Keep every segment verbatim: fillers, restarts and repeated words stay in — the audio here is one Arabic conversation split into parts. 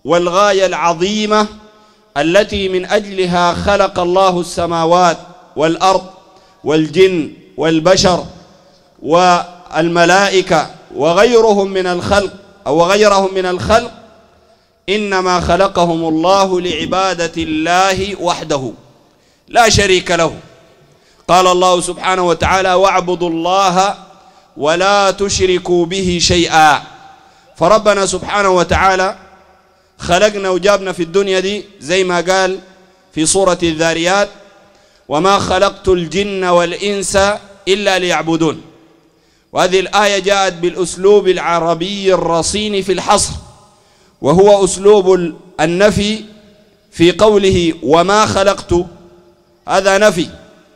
والغاية العظيمة التي من أجلها خلق الله السماوات والأرض والجن والبشر والملائكة وغيرهم من الخلق أو غيرهم من الخلق، إنما خلقهم الله لعبادة الله وحده لا شريك له. قال الله سبحانه وتعالى: واعبدوا الله ولا تشركوا به شيئا. فربنا سبحانه وتعالى خلقنا وجابنا في الدنيا دي زي ما قال في سورة الذاريات: وما خلقت الجن والإنس إلا ليعبدون. وهذه الآية جاءت بالأسلوب العربي الرصين في الحصر، وهو أسلوب النفي في قوله وما خلقت، هذا نفي،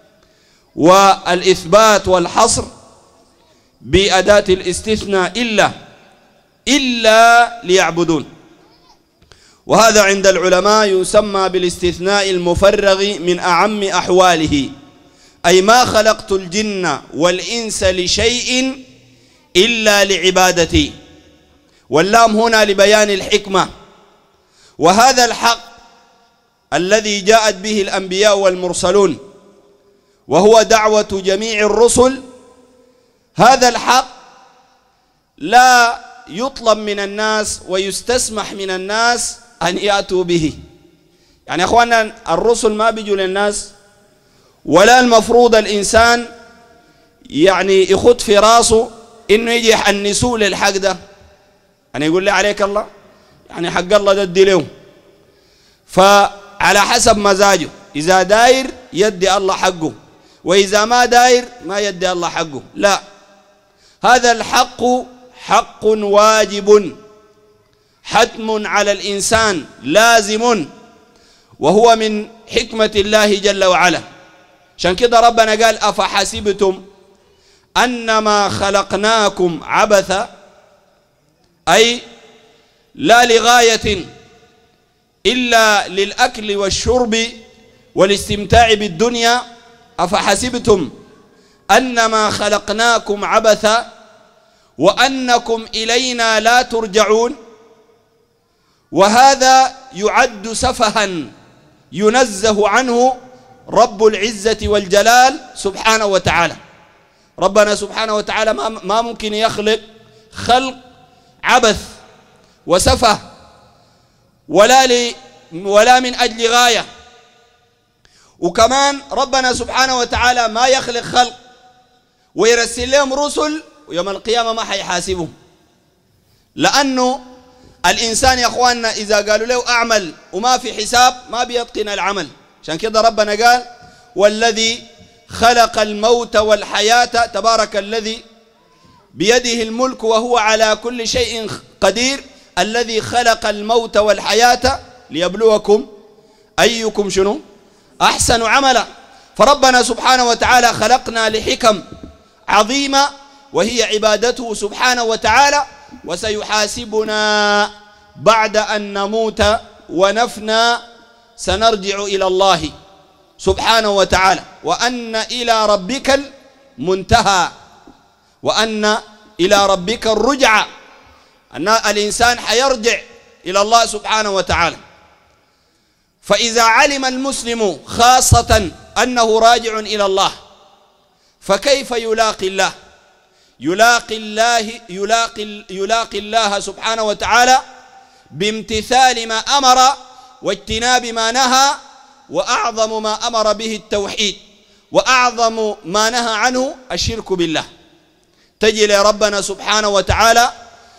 والإثبات والحصر بأداة الاستثناء إلا إلا ليعبدون. وهذا عند العلماء يسمى بالاستثناء المفرغ من أعم أحواله، أي ما خلقت الجن والإنس لشيء إلا لعبادتي. واللام هنا لبيان الحكمة. وهذا الحق الذي جاءت به الأنبياء والمرسلون، وهو دعوة جميع الرسل، هذا الحق لا يطلب من الناس ويستسمح من الناس أن يأتوا به. يعني يا أخوانا الرسل ما بيجوا للناس، ولا المفروض الإنسان يعني يخد في راسه إنه يجي يحنسوه للحق ده، يعني يقول لي عليك الله، يعني حق الله ده ادي له، فعلى حسب مزاجه، إذا داير يدي الله حقه، وإذا ما داير ما يدي الله حقه. لا، هذا الحق حق واجب حتم على الإنسان لازم، وهو من حكمة الله جل وعلا. عشان كده ربنا قال: أفحسبتم أنما خلقناكم عبثا، أي لا لغاية إلا للأكل والشرب والاستمتاع بالدنيا. أفحسبتم أنما خلقناكم عبثا وأنكم إلينا لا ترجعون. وهذا يعد سفها ينزه عنه رب العزة والجلال سبحانه وتعالى. ربنا سبحانه وتعالى ما ممكن يخلق خلق عبث وسفه ولا ل ولا من أجل غاية. وكمان ربنا سبحانه وتعالى ما يخلق خلق ويرسل لهم رسل ويوم القيامة ما حيحاسبهم، لأنه الإنسان يا أخواننا إذا قالوا له أعمل وما في حساب ما بيتقن العمل. عشان كده ربنا قال: والذي خلق الموت والحياة تبارك الذي بيده الملك وهو على كل شيء قدير، الذي خلق الموت والحياة ليبلوكم أيكم شنو أحسن عملا. فربنا سبحانه وتعالى خلقنا لحكم عظيمة، وهي عبادته سبحانه وتعالى، وسيحاسبنا بعد أن نموت ونفنى، سنرجع إلى الله سبحانه وتعالى، وأن إلى ربك المنتهى، وأن إلى ربك الرجعة، أن الإنسان حيرجع إلى الله سبحانه وتعالى. فإذا علم المسلم خاصة أنه راجع إلى الله، فكيف يلاقي الله؟ يلاقي الله يلاقي يلاقي الله سبحانه وتعالى بامتثال ما أمر واجتناب ما نهى، وأعظم ما أمر به التوحيد، وأعظم ما نهى عنه الشرك بالله. تجي لربنا سبحانه وتعالى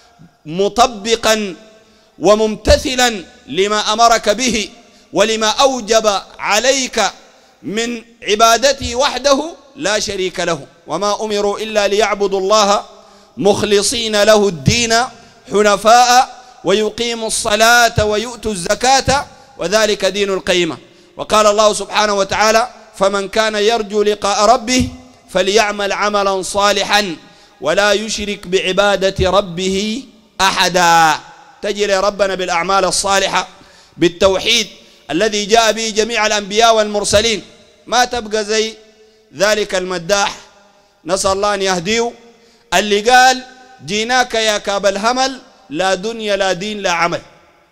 مطبقا وممتثلا لما أمرك به ولما أوجب عليك من عبادته وحده لا شريك له. وما أمروا إلا ليعبدوا الله مخلصين له الدين حنفاء ويقيموا الصلاة ويؤتوا الزكاة وذلك دين القيمة. وقال الله سبحانه وتعالى: فمن كان يرجو لقاء ربه فليعمل عملا صالحا ولا يشرك بعبادة ربه أحدا. تجي لربنا بالأعمال الصالحة بالتوحيد الذي جاء به جميع الأنبياء والمرسلين، ما تبقى زي ذلك المداح، نسأل الله أن يهديه، اللي قال: جيناك يا كاب الهمل لا دنيا لا دين لا عمل.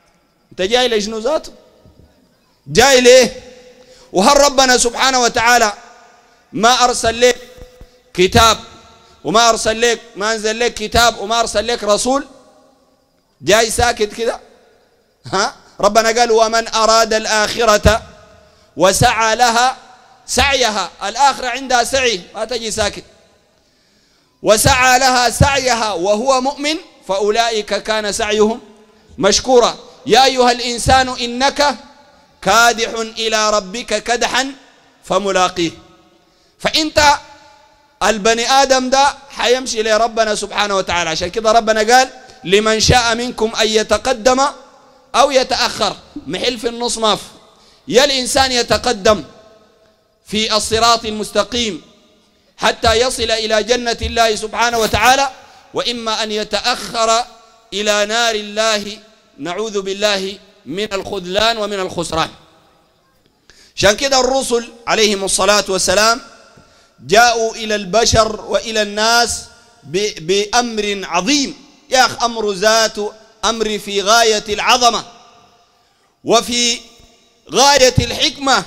أنت جاي لشنو ذاته؟ جاي ليه؟ وهل ربنا سبحانه وتعالى ما أرسل لك كتاب وما أرسل لك ما أنزل لك كتاب وما أرسل لك رسول؟ جاي ساكت كده؟ ها؟ ربنا قال ومن أراد الآخرة وسعى لها سعيها، الآخرة عندها سعي، ما تجي ساكت. وسعى لها سعيها وهو مؤمن فأولئك كان سعيهم مشكورا. يا أيها الإنسان إنك كادح إلى ربك كدحا فملاقيه. فأنت البني آدم ده حيمشي لربنا سبحانه وتعالى. عشان كده ربنا قال لمن شاء منكم أن يتقدم أو يتأخر، محل في النص ماف. يا الإنسان يتقدم في الصراط المستقيم حتى يصل إلى جنة الله سبحانه وتعالى، وإما أن يتأخر إلى نار الله، نعوذ بالله من الخذلان ومن الخسران. عشان كده الرسل عليهم الصلاة والسلام جاءوا إلى البشر وإلى الناس بأمر عظيم. يا أخ أمر ذات أمر في غاية العظمة وفي غاية الحكمة،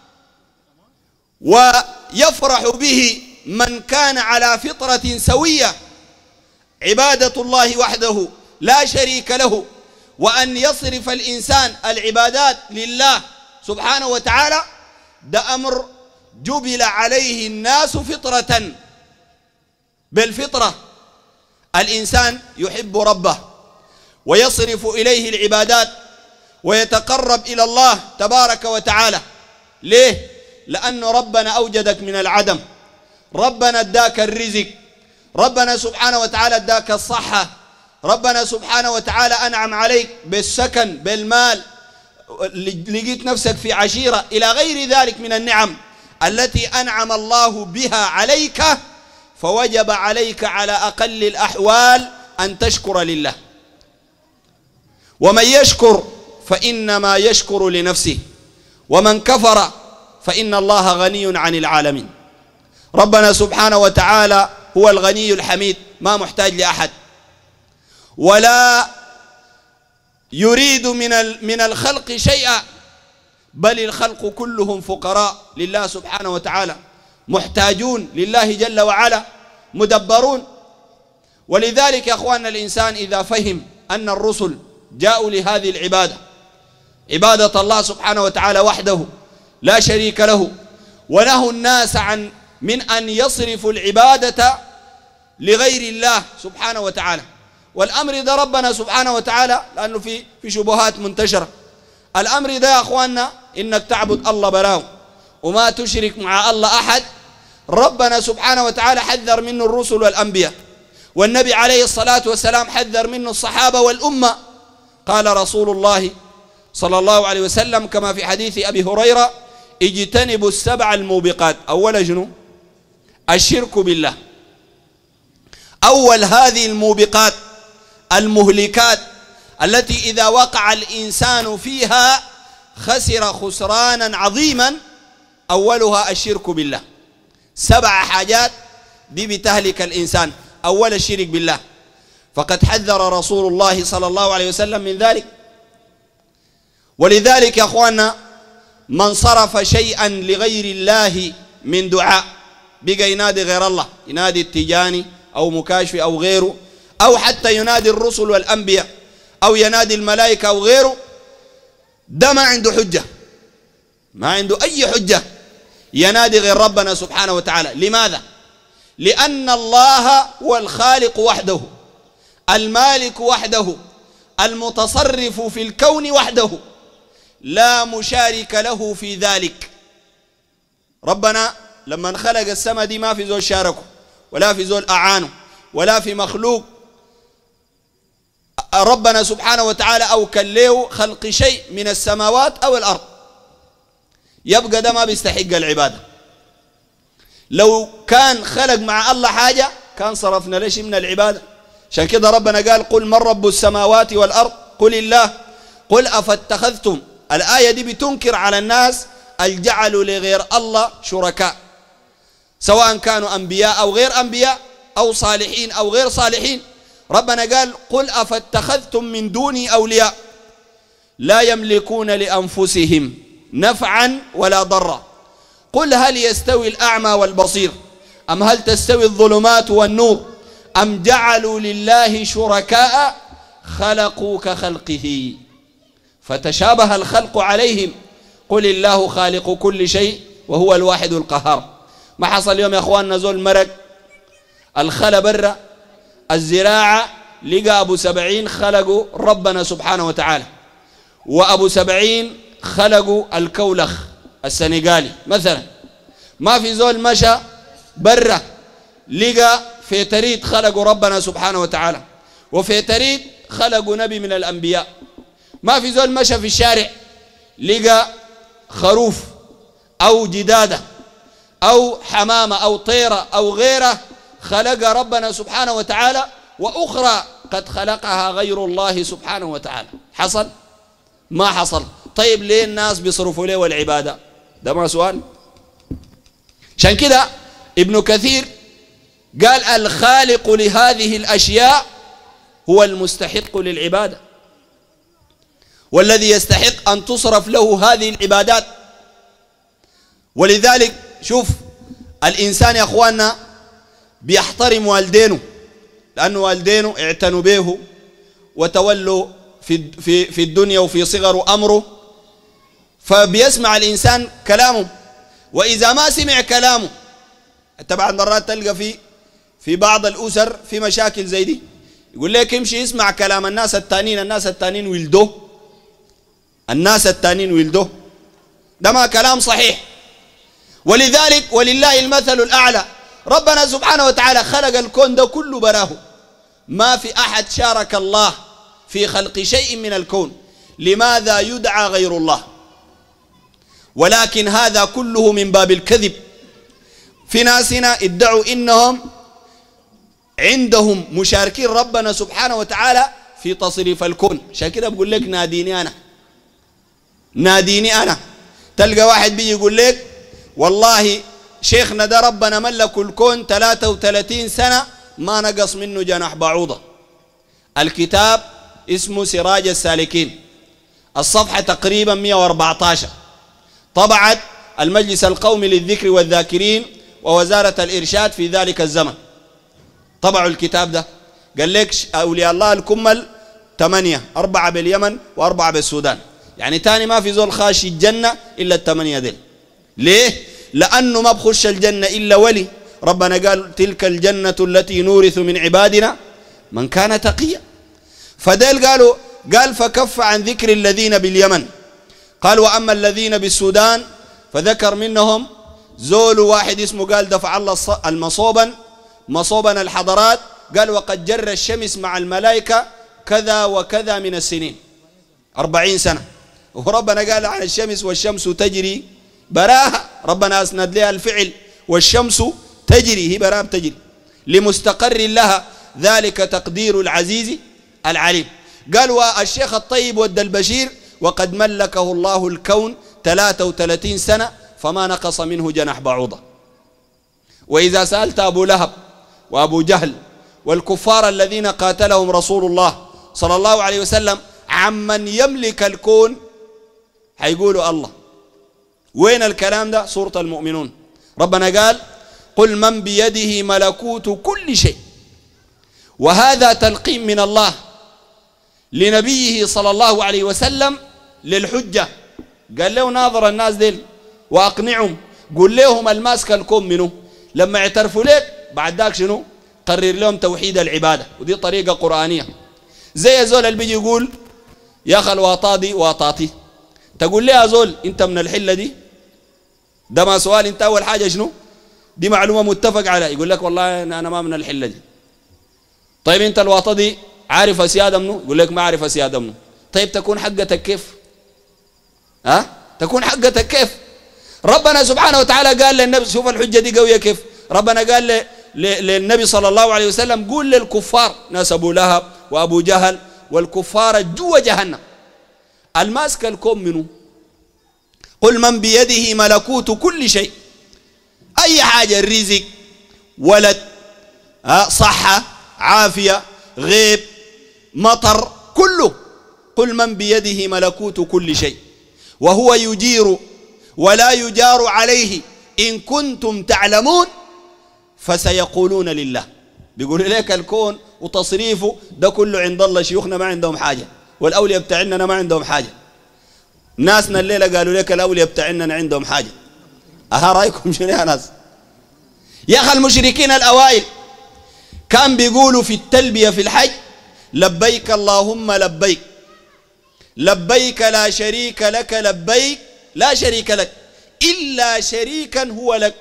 ويفرح به من كان على فطرة سوية، عبادة الله وحده لا شريك له، وأن يصرف الإنسان العبادات لله سبحانه وتعالى. ده أمر جبل عليه الناس فطرة، بالفطرة الإنسان يحب ربه ويصرف إليه العبادات ويتقرب إلى الله تبارك وتعالى. ليه؟ لأنه ربنا أوجدك من العدم، ربنا اداك الرزق، ربنا سبحانه وتعالى اداك الصحة، ربنا سبحانه وتعالى أنعم عليك بالسكن بالمال، لقيت نفسك في عشيرة إلى غير ذلك من النعم التي أنعم الله بها عليك، فوجب عليك على أقل الأحوال أن تشكر لله. ومن يشكر فإنما يشكر لنفسه، ومن كفر فإن الله غني عن العالمين. ربنا سبحانه وتعالى هو الغني الحميد، ما محتاج لأحد، ولا يريد من من الخلق شيئا، بل الخلق كلهم فقراء لله سبحانه وتعالى، محتاجون لله جل وعلا، مدبرون. ولذلك يا أخواننا الإنسان إذا فهم أن الرسل جاءوا لهذه العبادة، عبادة الله سبحانه وتعالى وحده لا شريك له، ونهوا الناس عن من أن يصرفوا العبادة لغير الله سبحانه وتعالى. والأمر ده ربنا سبحانه وتعالى، لأنه في في شبهات منتشرة، الأمر ده يا أخواننا إنك تعبد الله براو وما تشرك مع الله أحد. ربنا سبحانه وتعالى حذر منه الرسل والأنبياء، والنبي عليه الصلاة والسلام حذر منه الصحابة والأمة. قال رسول الله صلى الله عليه وسلم كما في حديث أبي هريرة: اجتنبوا السبع الموبقات. أول جنو الشرك بالله، أول هذه الموبقات المهلكات التي إذا وقع الإنسان فيها خسر خسرانا عظيما، أولها الشرك بالله. سبع حاجات دي بتهلك الإنسان. أول الشرك بالله، فقد حذر رسول الله صلى الله عليه وسلم من ذلك. ولذلك يا أخوانا من صرف شيئا لغير الله من دعاء، بقى ينادي غير الله، ينادي التجاني أو مكاشفي أو غيره، أو حتى ينادي الرسل والأنبياء أو ينادي الملائكة أو غيره، ده ما عنده حجة، ما عنده أي حجة ينادي غير ربنا سبحانه وتعالى. لماذا؟ لأن الله هو الخالق وحده، المالك وحده، المتصرف في الكون وحده، لا مشارك له في ذلك. ربنا لما خلق السماء دي ما في زول شاركه، ولا في زول أعانه، ولا في مخلوق ربنا سبحانه وتعالى أوكل له خلق شيء من السماوات أو الأرض، يبقى ده ما بيستحق العبادة. لو كان خلق مع الله حاجة كان صرفنا ليش من العبادة. عشان كده ربنا قال: قل من رب السماوات والأرض قل الله قل أفاتخذتم. الآية دي بتنكر على الناس الجعل لغير الله شركاء، سواء كانوا أنبياء أو غير أنبياء أو صالحين أو غير صالحين. ربنا قال: قل أفاتخذتم من دوني أولياء لا يملكون لأنفسهم نفعا ولا ضرا. قل هل يستوي الأعمى والبصير أم هل تستوي الظلمات والنور أم جعلوا لله شركاء خلقوا كخلقه فتشابه الخلق عليهم قل الله خالق كل شيء وهو الواحد القهار. ما حصل اليوم يا أخواننا زول مرق الخلا برا الزراعة لقى أبو سبعين خلقوا ربنا سبحانه وتعالى، وأبو سبعين خلقوا الكولخ السنغالي مثلا. ما في زول مشى برا لقى فيتريد خلقوا ربنا سبحانه وتعالى، وفيتريد خلقوا نبي من الأنبياء. ما في زول مشى في الشارع لقى خروف أو جدادة أو حمامة أو طيرة أو غيره خلق ربنا سبحانه وتعالى، وأخرى قد خلقها غير الله سبحانه وتعالى. حصل؟ ما حصل. طيب ليه الناس بيصرفوا ليه والعبادة؟ ده ما سؤال. عشان كده ابن كثير قال الخالق لهذه الأشياء هو المستحق للعبادة، والذي يستحق أن تصرف له هذه العبادات. ولذلك شوف الإنسان يا أخواننا بيحترم والدينه، لأن والدينه اعتنوا به وتولوا في في في الدنيا وفي صغر أمره، فبيسمع الإنسان كلامه. وإذا ما سمع كلامه طبعا مرات تلقى في في بعض الأسر في مشاكل زي دي، يقول لك امشي يسمع كلام الناس التانين، الناس التانين ولدوه، الناس التانين ولدوه. ده ما كلام صحيح. ولذلك ولله المثل الأعلى، ربنا سبحانه وتعالى خلق الكون ده كله براه، ما في أحد شارك الله في خلق شيء من الكون. لماذا يدعى غير الله؟ ولكن هذا كله من باب الكذب. في ناسنا ادعوا إنهم عندهم مشاركين ربنا سبحانه وتعالى في تصريف الكون. عشان كده بقول لك ناديني أنا، ناديني أنا. تلقى واحد بيجي يقول لك والله شيخنا ده ربنا ملك الكون ثلاثة وثلاثين سنة ما نقص منه جناح بعوضة. الكتاب اسمه سراج السالكين، الصفحة تقريبا مئة وأربعة عشر، طبعت المجلس القومي للذكر والذاكرين ووزارة الإرشاد في ذلك الزمن، طبعوا الكتاب ده. قال لك أولياء الله الكمل ثمانية، أربعة باليمن وأربعة بالسودان، يعني تاني ما في زول خاشي الجنة إلا الثمانية ديل. ليه؟ لأنه ما بخش الجنة إلا ولي. ربنا قال تلك الجنة التي نورث من عبادنا من كان تقيا. فديل قالوا قال فكف عن ذكر الذين باليمن، قال وأما الذين بالسودان فذكر منهم زول واحد اسمه قال دفع الله المصوبا مصوبا الحضرات، قال وقد جر الشمس مع الملائكة كذا وكذا من السنين، أربعين سنة. وربنا قال عن الشمس والشمس تجري براها، ربنا أسند لها الفعل والشمس تجري، هي براها تجري لمستقر لها، ذلك تقدير العزيز العليم. قال والشيخ الطيب ود البشير وقد ملكه الله الكون ثلاثة وثلاثين سنة فما نقص منه جناح بعوضة. وإذا سألت أبو لهب وأبو جهل والكفار الذين قاتلهم رسول الله صلى الله عليه وسلم عمن يملك الكون حيقولوا الله. وين الكلام ده؟ سورة المؤمنون ربنا قال قل من بيده ملكوت كل شيء. وهذا تلقين من الله لنبيه صلى الله عليه وسلم للحجة. قال له ناظر الناس ديل وأقنعهم، قل لهم الماسك الكون منه، لما اعترفوا لك بعد ذاك شنو؟ قرر لهم توحيد العبادة، ودي طريقة قرآنية. زي زول اللي بيجي يقول يا أخي الواطا دي واطاتي، تقول لي يا زول انت من الحلة دي؟ ده ما سؤال. انت أول حاجة شنو؟ دي معلومة متفق عليها. يقول لك والله أنا ما من الحلة دي. طيب انت الواطا دي عارف أسيادة منه؟ يقول لك ما عارف أسيادة منه. طيب تكون حقتك كيف؟ ها؟ تكون حقتك كيف؟ ربنا سبحانه وتعالى قال للنبي، شوف الحجة دي قوية كيف. ربنا قال للنبي صلى الله عليه وسلم قول للكفار ناس أبو لهب وأبو جهل والكفار جوا جهنم الماسك الكون منه. قل من بيده ملكوت كل شيء، أي حاجة، الرزق، ولد، صحة، عافية، غيب، مطر، كله. قل من بيده ملكوت كل شيء وهو يجير ولا يجار عليه إن كنتم تعلمون فسيقولون لله. بيقولوا لك الكون وتصريفه ده كله عند الله، شيوخنا ما عندهم حاجة والأولياء بتاعنا ما عندهم حاجة. ناسنا الليلة قالوا لك الأولياء بتاعنا عندهم حاجة. أها رأيكم شنو يا ناس؟ يا أخي المشركين الأوائل كان بيقولوا في التلبية في الحج لبيك اللهم لبيك لبيك لا شريك لك لبيك لا شريك لك إلا شريكا هو لك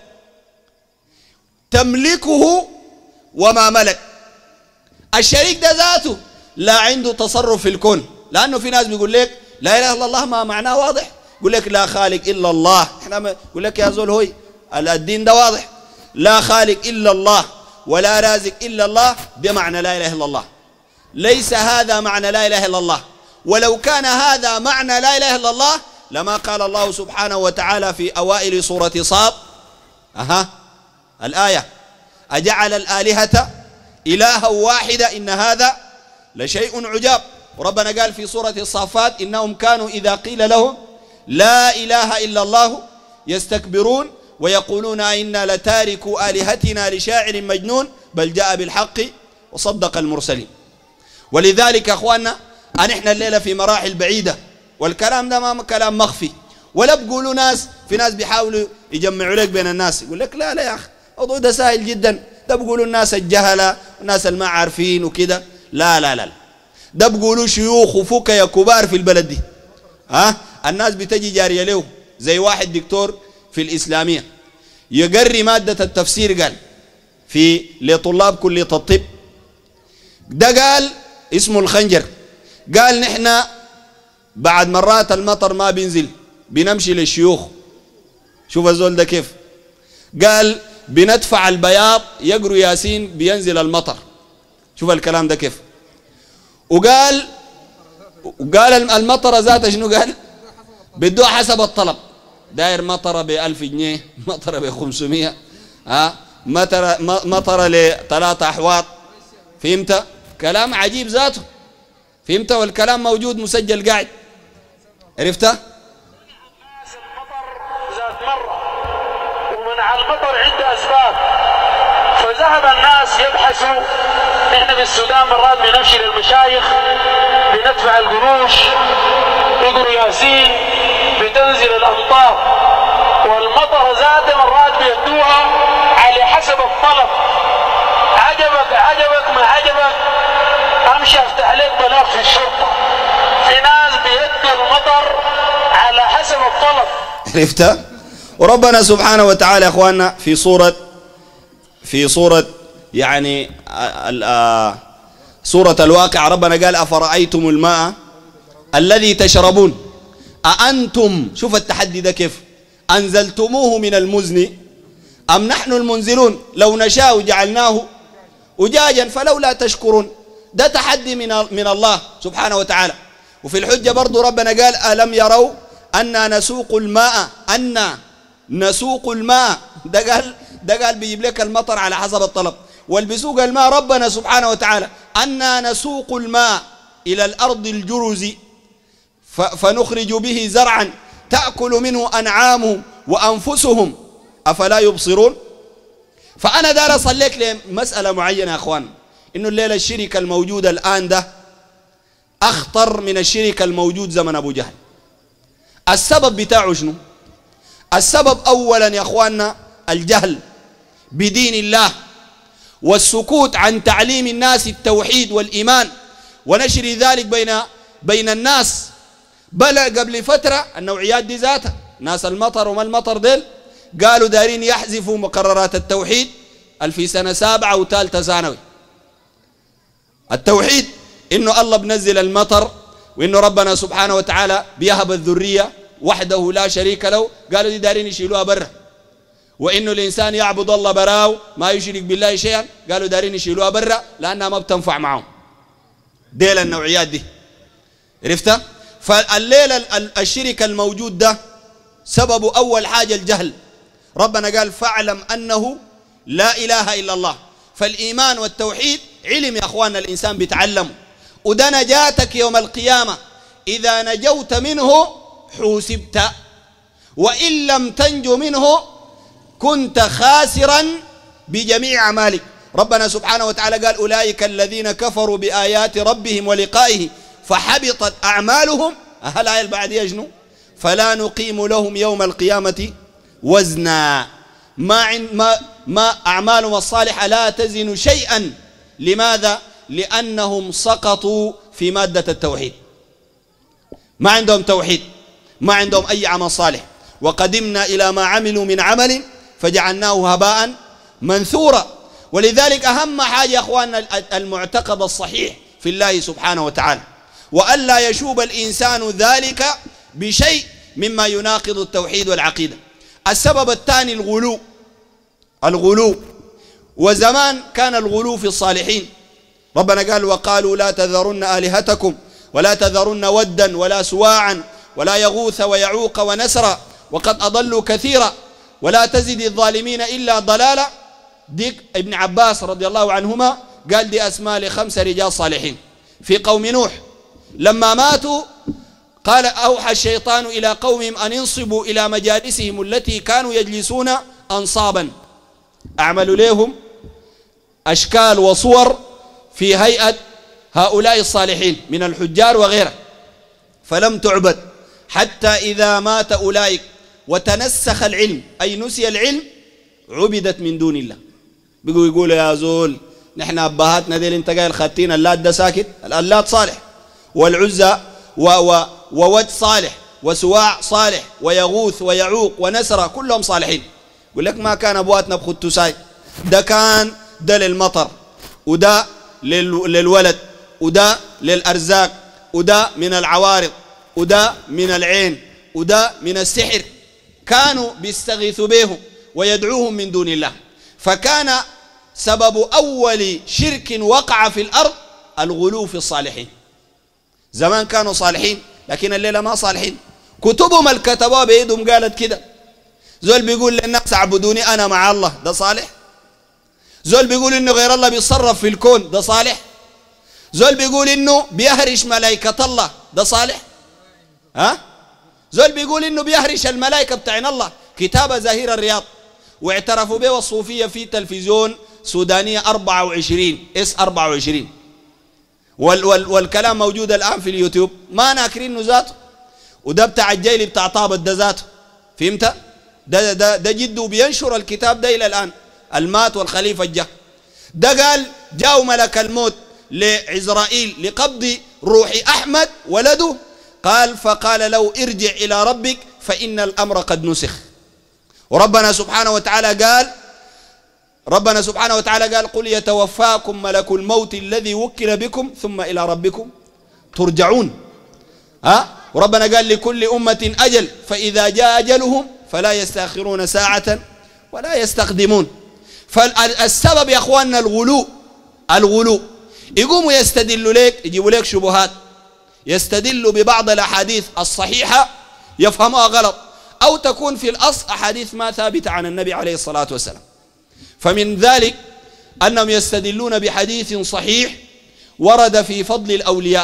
تملكه وما ملك. الشريك ده ذاته لا عنده تصرف في الكون، لأنه في ناس بيقول لك لا إله إلا الله ما معناه واضح، يقول لك لا خالق إلا الله. احنا يقول لك يا زول هوي الدين ده واضح، لا خالق إلا الله ولا رازق إلا الله بمعنى لا إله إلا الله. ليس هذا معنى لا إله إلا الله، ولو كان هذا معنى لا إله إلا الله لما قال الله سبحانه وتعالى في أوائل سورة صاد أها الآية أجعل الآلهة إلها واحدة إن هذا لشيء عجاب. وربنا قال في سورة الصافات إنهم كانوا إذا قيل لهم لا إله إلا الله يستكبرون ويقولون إنا لتاركوا آلهتنا لشاعر مجنون بل جاء بالحق وصدق المرسلين. ولذلك أخواننا أن إحنا الليلة في مراحل بعيدة، والكلام ده ما كلام مخفي ولا بقولوا ناس، في ناس بيحاولوا يجمعوا لك بين الناس، يقول لك لا لا يا أخي الموضوع ده سهل جدا، ده بقولوا الناس الجهلة والناس اللي ما عارفين وكده. لا لا لا ده بقولوا شيوخ وفكة كبار في البلد دي. ها الناس بتجي جارية له زي واحد دكتور في الإسلامية يقري مادة التفسير قال في لطلاب كلية الطب، ده قال اسمه الخنجر، قال نحن بعد مرات المطر ما بينزل بنمشي للشيوخ. شوف الزول ده كيف، قال بندفع البياض يقروا ياسين بينزل المطر. شوف الكلام ده كيف. وقال وقال المطر ذاته شنو قال؟ بدوها حسب الطلب، داير مطره بألف جنيه، مطره بخمسمية، ها مطره مطره لثلاثة أحواط. فهمت؟ كلام عجيب ذاته. فهمت؟ والكلام موجود مسجل قاعد. عرفت؟ المطر ذات مرة ومنع المطر عدة أسباب، فذهب الناس يبحثوا. نحن في السودان مرات بنمشي للمشايخ بندفع القروش يقروا ياسين بتنزل الأمطار، والمطر ذات مرات بيدوها على حسب الطلب. عجبك عجبك ما عجبك امشي افتح لك بلاغ في الشرطه. في ناس بيدوا المطر على حسب الطلب. عرفت؟ وربنا سبحانه وتعالى يا اخواننا في صورة في صورة يعني سورة الواقع ربنا قال أفرأيتم الماء الذي تشربون أأنتم، شوف التحدي ده كيف، أنزلتموه من المزن أم نحن المنزلون لو نشاء جعلناه أجاجا فلولا تشكرون. ده تحدي من من الله سبحانه وتعالى. وفي الحجة برضو ربنا قال ألم يروا أنا نسوق الماء أنا نسوق الماء. ده قال ده قال بيجيب لك المطر على حسب الطلب، والبسوق الماء ربنا سبحانه وتعالى أنا نسوق الماء إلى الأرض الجرز فنخرج به زرعا تأكل منه أنعامهم وأنفسهم أفلا يبصرون. فأنا دار أصليك لمسألة معينة يا أخوان، إنه الليلة الشركة الموجودة الآن ده أخطر من الشركة الموجود زمن أبو جهل. السبب بتاعه شنو؟ السبب أولا يا أخواننا الجهل بدين الله والسكوت عن تعليم الناس التوحيد والإيمان ونشر ذلك بين بين الناس. بل قبل فترة النوعيات دي ذاتها ناس المطر وما المطر ديل قالوا دارين يحذفوا مقررات التوحيد في سنة سابعة وثالثة ثانوي. التوحيد إنه الله بنزل المطر وإنه ربنا سبحانه وتعالى بيهب الذرية وحده لا شريك له، قالوا دي دارين يشيلوها برا. وإنه الإنسان يعبد الله براو ما يشرك بالله شيئا، قالوا دارين يشيلوها برا لأنها ما بتنفع معهم. ديل النوعيات دي. عرفتها؟ فالليلة الشرك الموجود ده سببه أول حاجة الجهل. ربنا قال فاعلم أنه لا إله إلا الله. فالإيمان والتوحيد علم يا أخواننا الإنسان بيتعلمه، وده نجاتك يوم القيامة إذا نجوت منه حوسبت، وإن لم تنجو منه كنت خاسرا بجميع أعمالك. ربنا سبحانه وتعالى قال أولئك الذين كفروا بآيات ربهم ولقائه فحبطت أعمالهم. هل آية بعد يجنو فلا نقيم لهم يوم القيامة وزنا. ما, ما, ما أعمالهم الصالحة لا تزن شيئا. لماذا؟ لأنهم سقطوا في مادة التوحيد، ما عندهم توحيد، ما عندهم أي عمل صالح. وقدمنا إلى ما عملوا من عمل فجعلناه هباء منثورا. ولذلك أهم حاجة يا أخواننا المعتقد الصحيح في الله سبحانه وتعالى، وألا يشوب الإنسان ذلك بشيء مما يناقض التوحيد والعقيدة. السبب الثاني الغلو. الغلو، وزمان كان الغلو في الصالحين. ربنا قال وقالوا لا تذرن آلهتكم ولا تذرن ودا ولا سواعا ولا يغوث ويعوق ونسرا وقد أضلوا كثيرا ولا تزد الظالمين إلا ضلالا. ديك ابن عباس رضي الله عنهما قال دي أسماء لخمس رجال صالحين في قوم نوح. لما ماتوا قال أوحى الشيطان إلى قومهم أن ينصبوا إلى مجالسهم التي كانوا يجلسون أنصابا، أعملوا لهم أشكال وصور في هيئة هؤلاء الصالحين من الحجار وغيره، فلم تعبد حتى إذا مات أولئك وتنسخ العلم أي نسي العلم عبدت من دون الله. بيقول يقول يا زول نحن أبهاتنا ديل انت قايل خاتين اللات ده ساكت، اللات صالح والعزى وود صالح وسواع صالح ويغوث ويعوق ونسرة كلهم صالحين. يقول لك ما كان أبواتنا بخدتساي، ده كان ده للمطر وده للولد وده للأرزاق وده من العوارض وده من العين وده من السحر، كانوا بيستغيثوا بهم ويدعوهم من دون الله. فكان سبب أول شرك وقع في الأرض الغلو في الصالحين. زمان كانوا صالحين لكن الليلة ما صالحين. كتبهم الكتبوا بيدهم قالت كده. زول بيقول للناس اعبدوني أنا مع الله، ده صالح؟ زول بيقول إنه غير الله بيتصرف في الكون، ده صالح؟ زول بيقول إنه بيهرش ملائكة الله، ده صالح؟ ها؟ زول بيقول إنه بيهرش الملائكة بتاعين الله. كتابة زهير الرياض واعترفوا به الصوفية في تلفزيون سودانية أربعة وعشرين اس أربعة وعشرين، وال وال والكلام موجود الآن في اليوتيوب، ما ناكرين ذاته. وده بتاع الجيل بتاع طابة ده ذاته، فهمت؟ ده ده ده جده بينشر الكتاب ده إلى الآن. المات والخليفة الجه ده قال جاء ملك الموت لعزرائيل لقبض روح أحمد ولده، قال فقال له ارجع إلى ربك فإن الأمر قد نسخ. وربنا سبحانه وتعالى قال ربنا سبحانه وتعالى قال قل يتوفاكم ملك الموت الذي وكل بكم ثم إلى ربكم ترجعون. ها؟ وربنا قال لكل أمة أجل فإذا جاء أجلهم فلا يستأخرون ساعة ولا يستقدمون. فالسبب يا أخواننا الغلو. الغلو يقوموا يستدلوا لك، يجيبوا لك شبهات، يستدلوا ببعض الأحاديث الصحيحة يفهمها غلط، أو تكون في الأصل أحاديث ما ثابتة عن النبي عليه الصلاة والسلام. فمن ذلك أنهم يستدلون بحديث صحيح ورد في فضل الأولياء،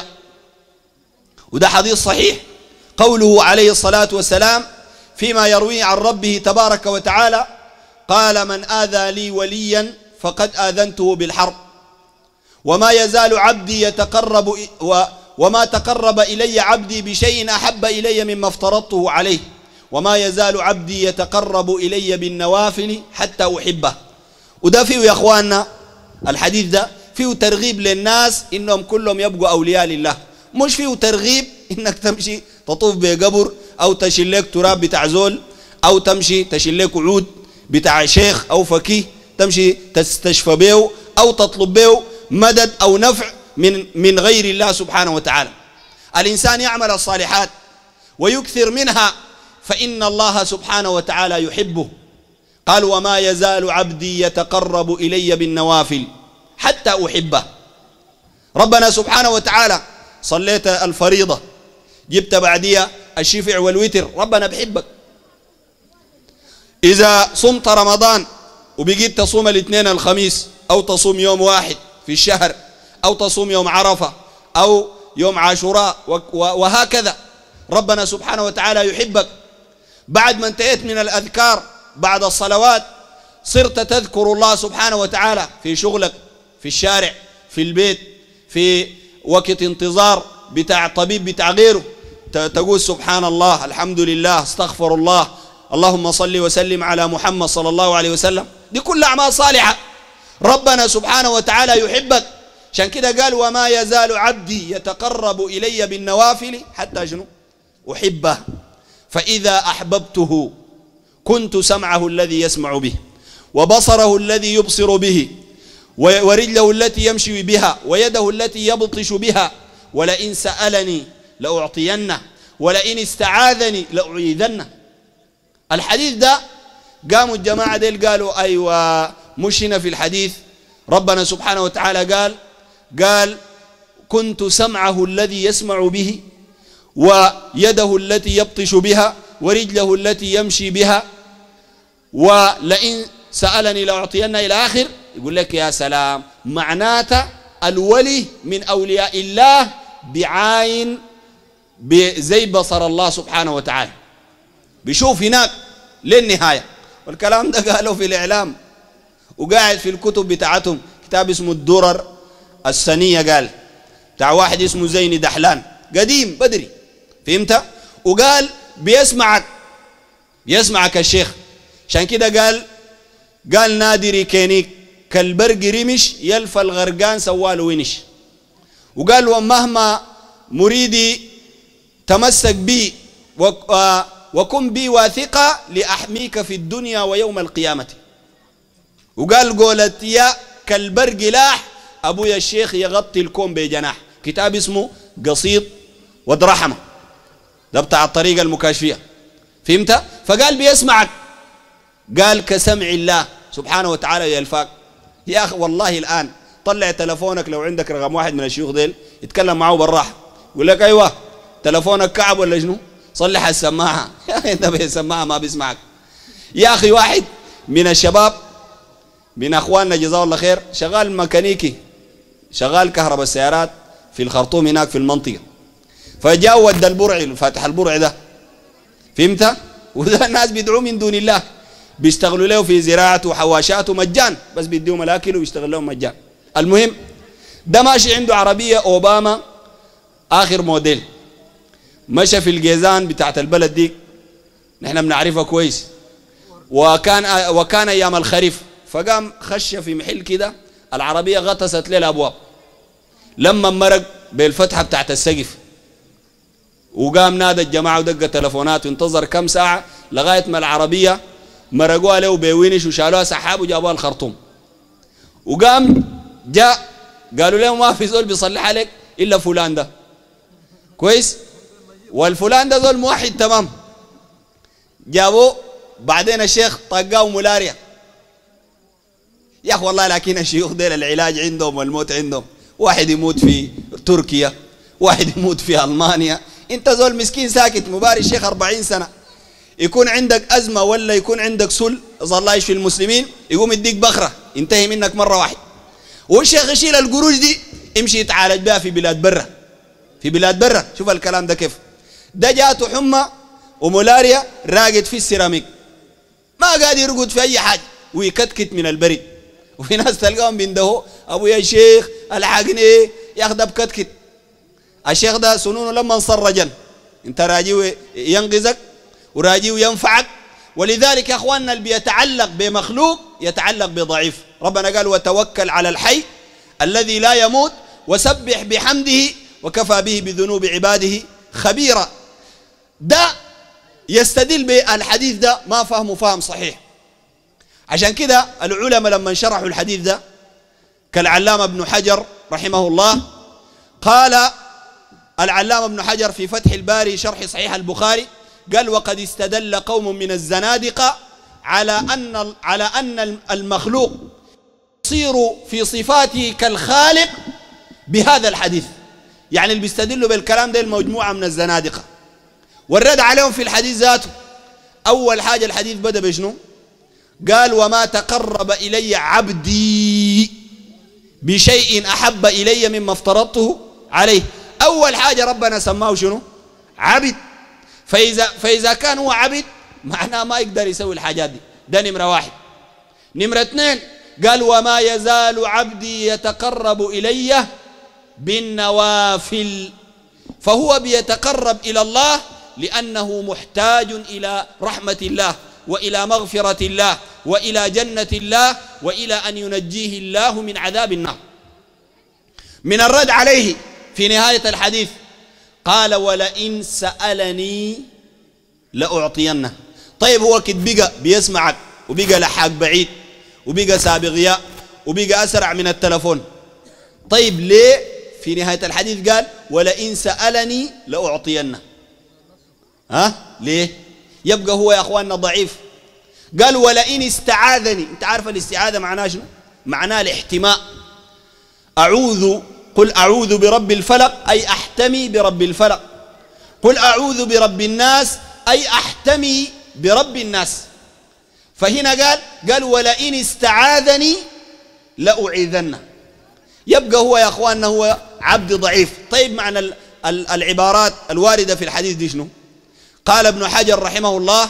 وده حديث صحيح، قوله عليه الصلاة والسلام فيما يرويه عن ربه تبارك وتعالى قال من آذى لي وليا فقد آذنته بالحرب وما يزال عبدي يتقرب و وما تقرب إلي عبدي بشيء أحب إلي مما افترضته عليه وما يزال عبدي يتقرب إلي بالنوافل حتى أحبه. وده فيه يا أخواننا الحديث ده فيه ترغيب للناس إنهم كلهم يبقوا أولياء لله، مش فيه ترغيب إنك تمشي تطوف بقبر أو تشلك تراب بتاع زول أو تمشي تشلك عود بتاع شيخ أو فقيه تمشي تستشفى به أو تطلب به مدد أو نفع من من غير الله سبحانه وتعالى. الإنسان يعمل الصالحات ويكثر منها فإن الله سبحانه وتعالى يحبه. قال وما يزال عبدي يتقرب إلي بالنوافل حتى أحبه. ربنا سبحانه وتعالى صليت الفريضة جبت بعديها الشفع والوتر، ربنا بحبك. إذا صمت رمضان وبقيت تصوم الاثنين الخميس أو تصوم يوم واحد في الشهر أو تصوم يوم عرفة أو يوم عاشوراء، وهكذا ربنا سبحانه وتعالى يحبك. بعد ما انتهيت من الأذكار بعد الصلوات صرت تذكر الله سبحانه وتعالى في شغلك، في الشارع، في البيت، في وقت انتظار بتاع طبيب بتاع غيره، تقول سبحان الله، الحمد لله، استغفر الله، اللهم صل وسلم على محمد صلى الله عليه وسلم. دي كل أعمال صالحة ربنا سبحانه وتعالى يحبك. عشان كده قال وما يزال عبدي يتقرب إلي بالنوافل حتى شنو أحبه، فإذا أحببته كنت سمعه الذي يسمع به، وبصره الذي يبصر به، ورجله التي يمشي بها، ويده التي يبطش بها، ولئن سألني لأعطينه، ولئن استعاذني لأعيذنه. الحديث ده قاموا الجماعة ديل قالوا أيوة مش هنا في الحديث ربنا سبحانه وتعالى قال قال كنت سمعه الذي يسمع به، ويده التي يبطش بها، ورجله التي يمشي بها، ولئن سألني لأعطينه إلى آخر. يقول لك يا سلام، معناته الولي من أولياء الله بعين زي بصر الله سبحانه وتعالى، بيشوف هناك للنهاية. والكلام ده قالوا في الإعلام وقاعد في الكتب بتاعتهم، كتاب اسمه الدرر السنية، قال بتاع واحد اسمه زيني دحلان قديم بدري، فهمت؟ وقال بيسمعك يسمعك الشيخ. عشان كده قال قال نادري كينيك كالبرق رمش يلفى الغرقان سوال وينش. وقال ومهما مريدي تمسك بي وكن بي واثقة لأحميك في الدنيا ويوم القيامة. وقال قولت يا كالبرق لاح أبويا الشيخ يغطي الكون بجناح. كتاب اسمه قصيد ودرحمة، ده بتاع الطريقة المكاشفية، فهمت؟ فقال بيسمعك، قال كسمع الله سبحانه وتعالى يلفاك. يا أخي والله الآن طلع تلفونك لو عندك رقم واحد من الشيوخ ديل يتكلم معه بالراحة، يقول لك أيوة تلفونك كعب ولا شنو؟ صلح السماعة. يا أخي أنت بالسماعة ما بيسمعك. يا أخي واحد من الشباب من أخواننا جزاه الله خير شغال ميكانيكي، شغال كهرباء السيارات في الخرطوم هناك في المنطقة، فجاء ود البرعي فاتح البرع ده، فهمت؟ وده الناس بيدعوه من دون الله، بيشتغلوا له في زراعته وحواشاته مجان، بس بيديهم الاكل ويشتغل لهم مجان. المهم ده ماشي عنده عربيه اوباما اخر موديل، مشى في الجيزان بتاعت البلد دي نحن بنعرفها كويس، وكان وكان ايام الخريف، فقام خش في محل كده العربيه غطست له الابواب، لما مرق بالفتحه بتاعت السقف، وقام نادى الجماعه ودق تلفونات وانتظر كم ساعه لغايه ما العربيه مرقوها له بيوينش وشالوها سحاب وجابوها الخرطوم. وقام جاء قالوا له ما في زول بيصلح عليك الا فلان ده كويس، والفلان ده زول موحد تمام. جابوه بعدين الشيخ طقاه ملاريا. يا اخي والله لكن الشيوخ ديل العلاج عندهم والموت عندهم، واحد يموت في تركيا، واحد يموت في المانيا، انت زول مسكين ساكت مباري الشيخ أربعين سنه، يكون عندك أزمة ولا يكون عندك سل ظل الله يشفي المسلمين، يقوم يديك بخرة ينتهي منك مرة واحد. والشيخ يشيل القروش دي يمشي يتعالج بها في بلاد برة، في بلاد برة. شوف الكلام ده كيف، ده جاته حمى وملاريا راقد في السيراميك، ما قادر يرقد في أي حاجة ويكتكت من البرد. وفي ناس تلقاهم بيندهوا أبويا الشيخ الحقني يا أخي ده بكتكت. الشيخ ده سنونه لما انصر جن، انت راجي ينقذك وراجي وينفعك. ولذلك يا اخواننا اللي بيتعلق بمخلوق يتعلق بضعيف. ربنا قال وتوكل على الحي الذي لا يموت وسبح بحمده وكفى به بذنوب عباده خبيرا. ده يستدل بالحديث ده ما فهمه فهم صحيح. عشان كده العلماء لما شرحوا الحديث ده كالعلامة ابن حجر رحمه الله، قال العلامة ابن حجر في فتح الباري شرح صحيح البخاري، قال وقد استدل قوم من الزنادقة على أن على أن المخلوق يصير في صفاته كالخالق بهذا الحديث. يعني اللي بيستدلوا بالكلام ده المجموعة من الزنادقة، والرد عليهم في الحديث ذاته. أول حاجة الحديث بدأ بشنو؟ قال وما تقرب إلي عبدي بشيء أحب إلي مما افترضته عليه. أول حاجة ربنا سماه شنو؟ عبد. فإذا, فإذا كان هو عبد معناه ما يقدر يسوي الحاجات دي. ده نمرة واحد. نمرة اثنين قال وما يزال عبدي يتقرب إلي بالنوافل. فهو بيتقرب إلى الله لأنه محتاج إلى رحمة الله وإلى مغفرة الله وإلى جنة الله وإلى أن ينجيه الله من عذاب النار. من الرد عليه في نهاية الحديث قال ولئن سألني لأعطينه. طيب هو كد بقى بيسمعك وبقى لحاق بعيد وبقى سابق غياء وبقى أسرع من التلفون، طيب ليه في نهاية الحديث قال ولئن سألني لأعطينه؟ ها ليه؟ يبقى هو يا أخواننا ضعيف. قال ولئن استعاذني. انت عارف الاستعاذة معناه شنو؟ معناه الاحتماء. أعوذ قل أعوذ برب الفلق أي أحتمي برب الفلق. قل أعوذ برب الناس أي أحتمي برب الناس. فهنا قال قال ولئن استعاذني لأعيذنه. يبقى هو يا أخواننا هو عبد ضعيف. طيب معنى العبارات الواردة في الحديث دي شنو؟ قال ابن حجر رحمه الله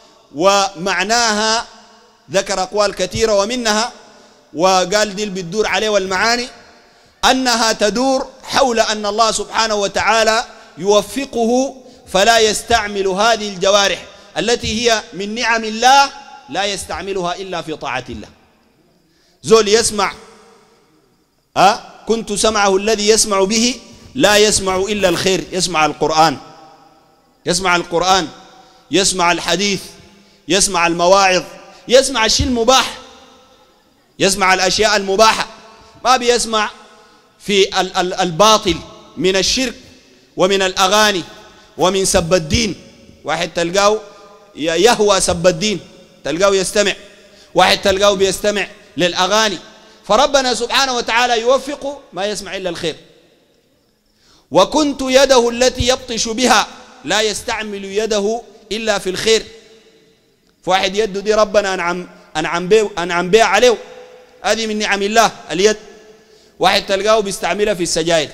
ومعناها ذكر أقوال كثيرة ومنها وقال دي اللي بتدور عليه والمعاني أنها تدور حول أن الله سبحانه وتعالى يوفقه فلا يستعمل هذه الجوارح التي هي من نعم الله لا يستعملها إلا في طاعة الله. زول يسمع أه؟ كنت سمعه الذي يسمع به لا يسمع إلا الخير. يسمع القرآن، يسمع القرآن، يسمع الحديث، يسمع المواعظ، يسمع الشيء المباح، يسمع الأشياء المباحة، ما بيسمع في الباطل من الشرك ومن الأغاني ومن سب الدين. واحد تلقاه يهوى سب الدين تلقاه يستمع، واحد تلقاه بيستمع للأغاني. فربنا سبحانه وتعالى يوفق ما يسمع إلا الخير. وكنت يده التي يبطش بها لا يستعمل يده إلا في الخير. فواحد يده دي ربنا أنعم أنعم بيه أنعم بيه عليه، هذه من نعم الله اليد. واحد تلقاه بيستعملها في السجاير،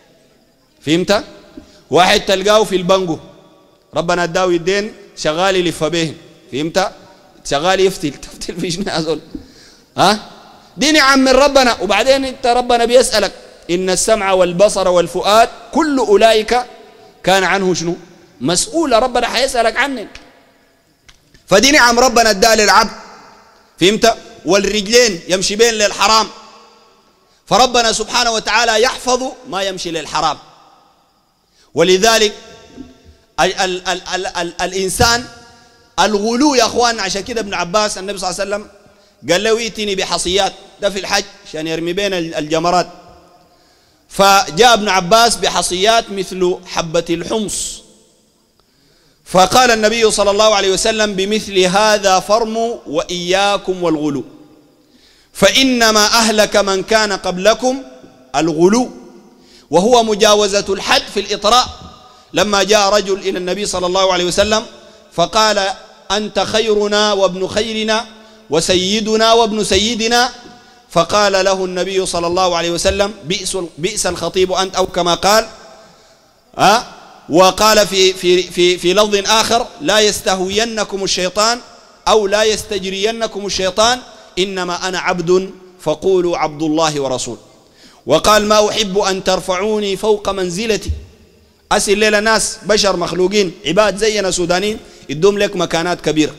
فهمت؟ واحد تلقاه في البنجو ربنا اداه يدين شغال يلف بهم، فهمت؟ شغال يفتل تفتل في شنو أزول؟ ها؟ دي نعم من ربنا. وبعدين انت ربنا بيسألك إن السمع والبصر والفؤاد كل أولئك كان عنه شنو؟ مسؤول. ربنا حيسألك عنك. فدي نعم ربنا اداها للعبد، فهمت؟ والرجلين يمشي بين للحرام، فربنا سبحانه وتعالى يحفظ ما يمشي للحرام. ولذلك ال ال ال ال ال الإنسان الغلو يا أخوان. عشان كده ابن عباس النبي صلى الله عليه وسلم قال له ائتني بحصيات، ده في الحج عشان يرمي بين الجمرات. فجاء ابن عباس بحصيات مثل حبة الحمص، فقال النبي صلى الله عليه وسلم بمثل هذا فرموا وإياكم والغلو، فإنما أهلك من كان قبلكم الغلو، وهو مجاوزة الحد في الإطراء. لما جاء رجل إلى النبي صلى الله عليه وسلم فقال أنت خيرنا وابن خيرنا وسيدنا وابن سيدنا، فقال له النبي صلى الله عليه وسلم بئس بئس الخطيب أنت، أو كما قال. أه؟ وقال في في في في لفظ آخر لا يستهوينكم الشيطان أو لا يستجرينكم الشيطان إنما أنا عبد فقولوا عبد الله ورسول. وقال ما أحب أن ترفعوني فوق منزلتي. أسئل ليلة ناس بشر مخلوقين عباد زينا سودانيين يدوم لك مكانات كبيرة.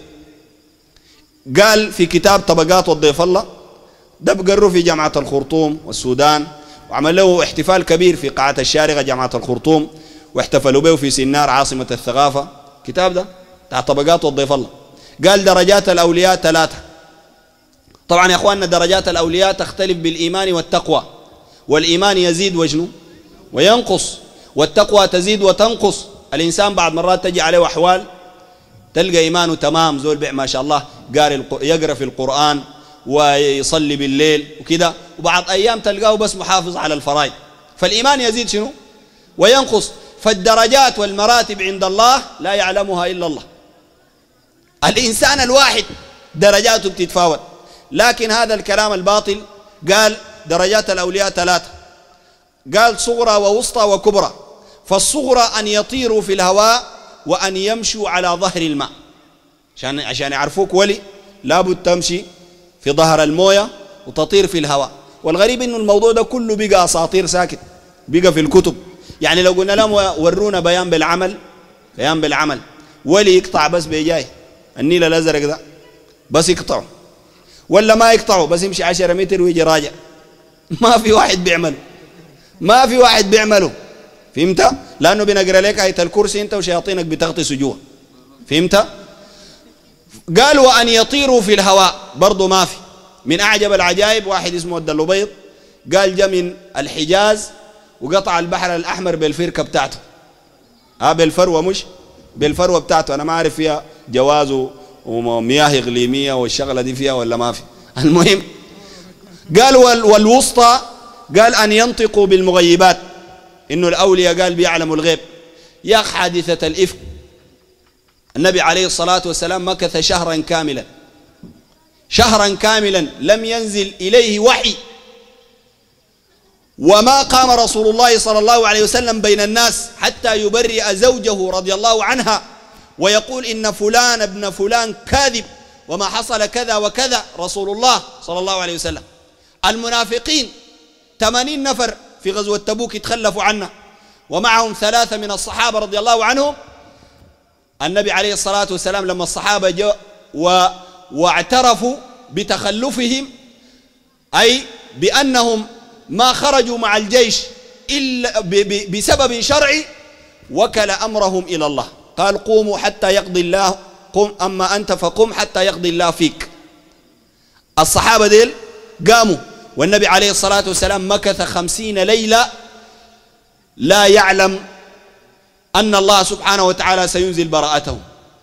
قال في كتاب طبقات والضيف الله ده بقروا في جامعة الخرطوم والسودان، وعمل له احتفال كبير في قاعة الشارقة جامعة الخرطوم، واحتفلوا به في سنار عاصمة الثقافة. كتاب ده تاع طبقات والضيف الله. قال درجات الأولياء ثلاثة. طبعا يا أخواننا درجات الأولياء تختلف بالإيمان والتقوى، والإيمان يزيد وجنه وينقص، والتقوى تزيد وتنقص. الإنسان بعض مرات تجي عليه أحوال تلقى إيمانه تمام، زول بيع ما شاء الله يقرأ في القرآن ويصلي بالليل وكذا، وبعض أيام تلقاه بس محافظ على الفرائض. فالإيمان يزيد شنو وينقص. فالدرجات والمراتب عند الله لا يعلمها إلا الله. الإنسان الواحد درجاته بتتفاوت، لكن هذا الكلام الباطل قال درجات الأولياء ثلاثة. قال صغرى ووسطى وكبرى. فالصغرى أن يطيروا في الهواء وأن يمشوا على ظهر الماء، عشان عشان يعرفوك ولي لابد تمشي في ظهر المويه وتطير في الهواء. والغريب إنه الموضوع ده كله بقى أساطير ساكت، بقى في الكتب. يعني لو قلنا لهم ورونا بيان بالعمل، بيان بالعمل، ولي يقطع بس بيجاي النيل الأزرق ده بس يقطعه، ولا ما يقطعه بس يمشي عشرة متر ويجي راجع، ما في واحد بيعمله، ما في واحد بيعمله. فهمت؟ لأنه بنقرأ لك آية الكرسي أنت وشياطينك بتغطس جوا. فهمت؟ قال وأن يطيروا في الهواء، برضو ما في. من أعجب العجائب واحد اسمه الدلوبيض قال جاء من الحجاز وقطع البحر الأحمر بالفركة بتاعته، ها بالفروة مش بالفروة بتاعته. أنا ما أعرف فيها جواز ومياه إقليمية والشغلة دي فيها ولا ما في. المهم قال والوسطى قال أن ينطقوا بالمغيبات، إنه الأولياء قال بيعلموا الغيب. يا حادثة الإفك النبي عليه الصلاة والسلام مكث شهرا كاملا، شهرا كاملا لم ينزل إليه وحي، وما قام رسول الله صلى الله عليه وسلم بين الناس حتى يبرئ زوجه رضي الله عنها ويقول إن فلان ابن فلان كاذب وما حصل كذا وكذا. رسول الله صلى الله عليه وسلم المنافقين ثمانين نفر في غزوة تبوك يتخلفوا عنه، ومعهم ثلاثة من الصحابة رضي الله عنهم. النبي عليه الصلاة والسلام لما الصحابة جاء و... واعترفوا بتخلفهم، أي بأنهم ما خرجوا مع الجيش إلا ب... ب... بسبب شرعي، وكل أمرهم إلى الله، قال قوموا حتى يقضي الله، قم أما أنت فقم حتى يقضي الله فيك. الصحابة ديل قاموا، والنبي عليه الصلاة والسلام مكث خمسين ليلة لا يعلم أن الله سبحانه وتعالى سينزل براءته.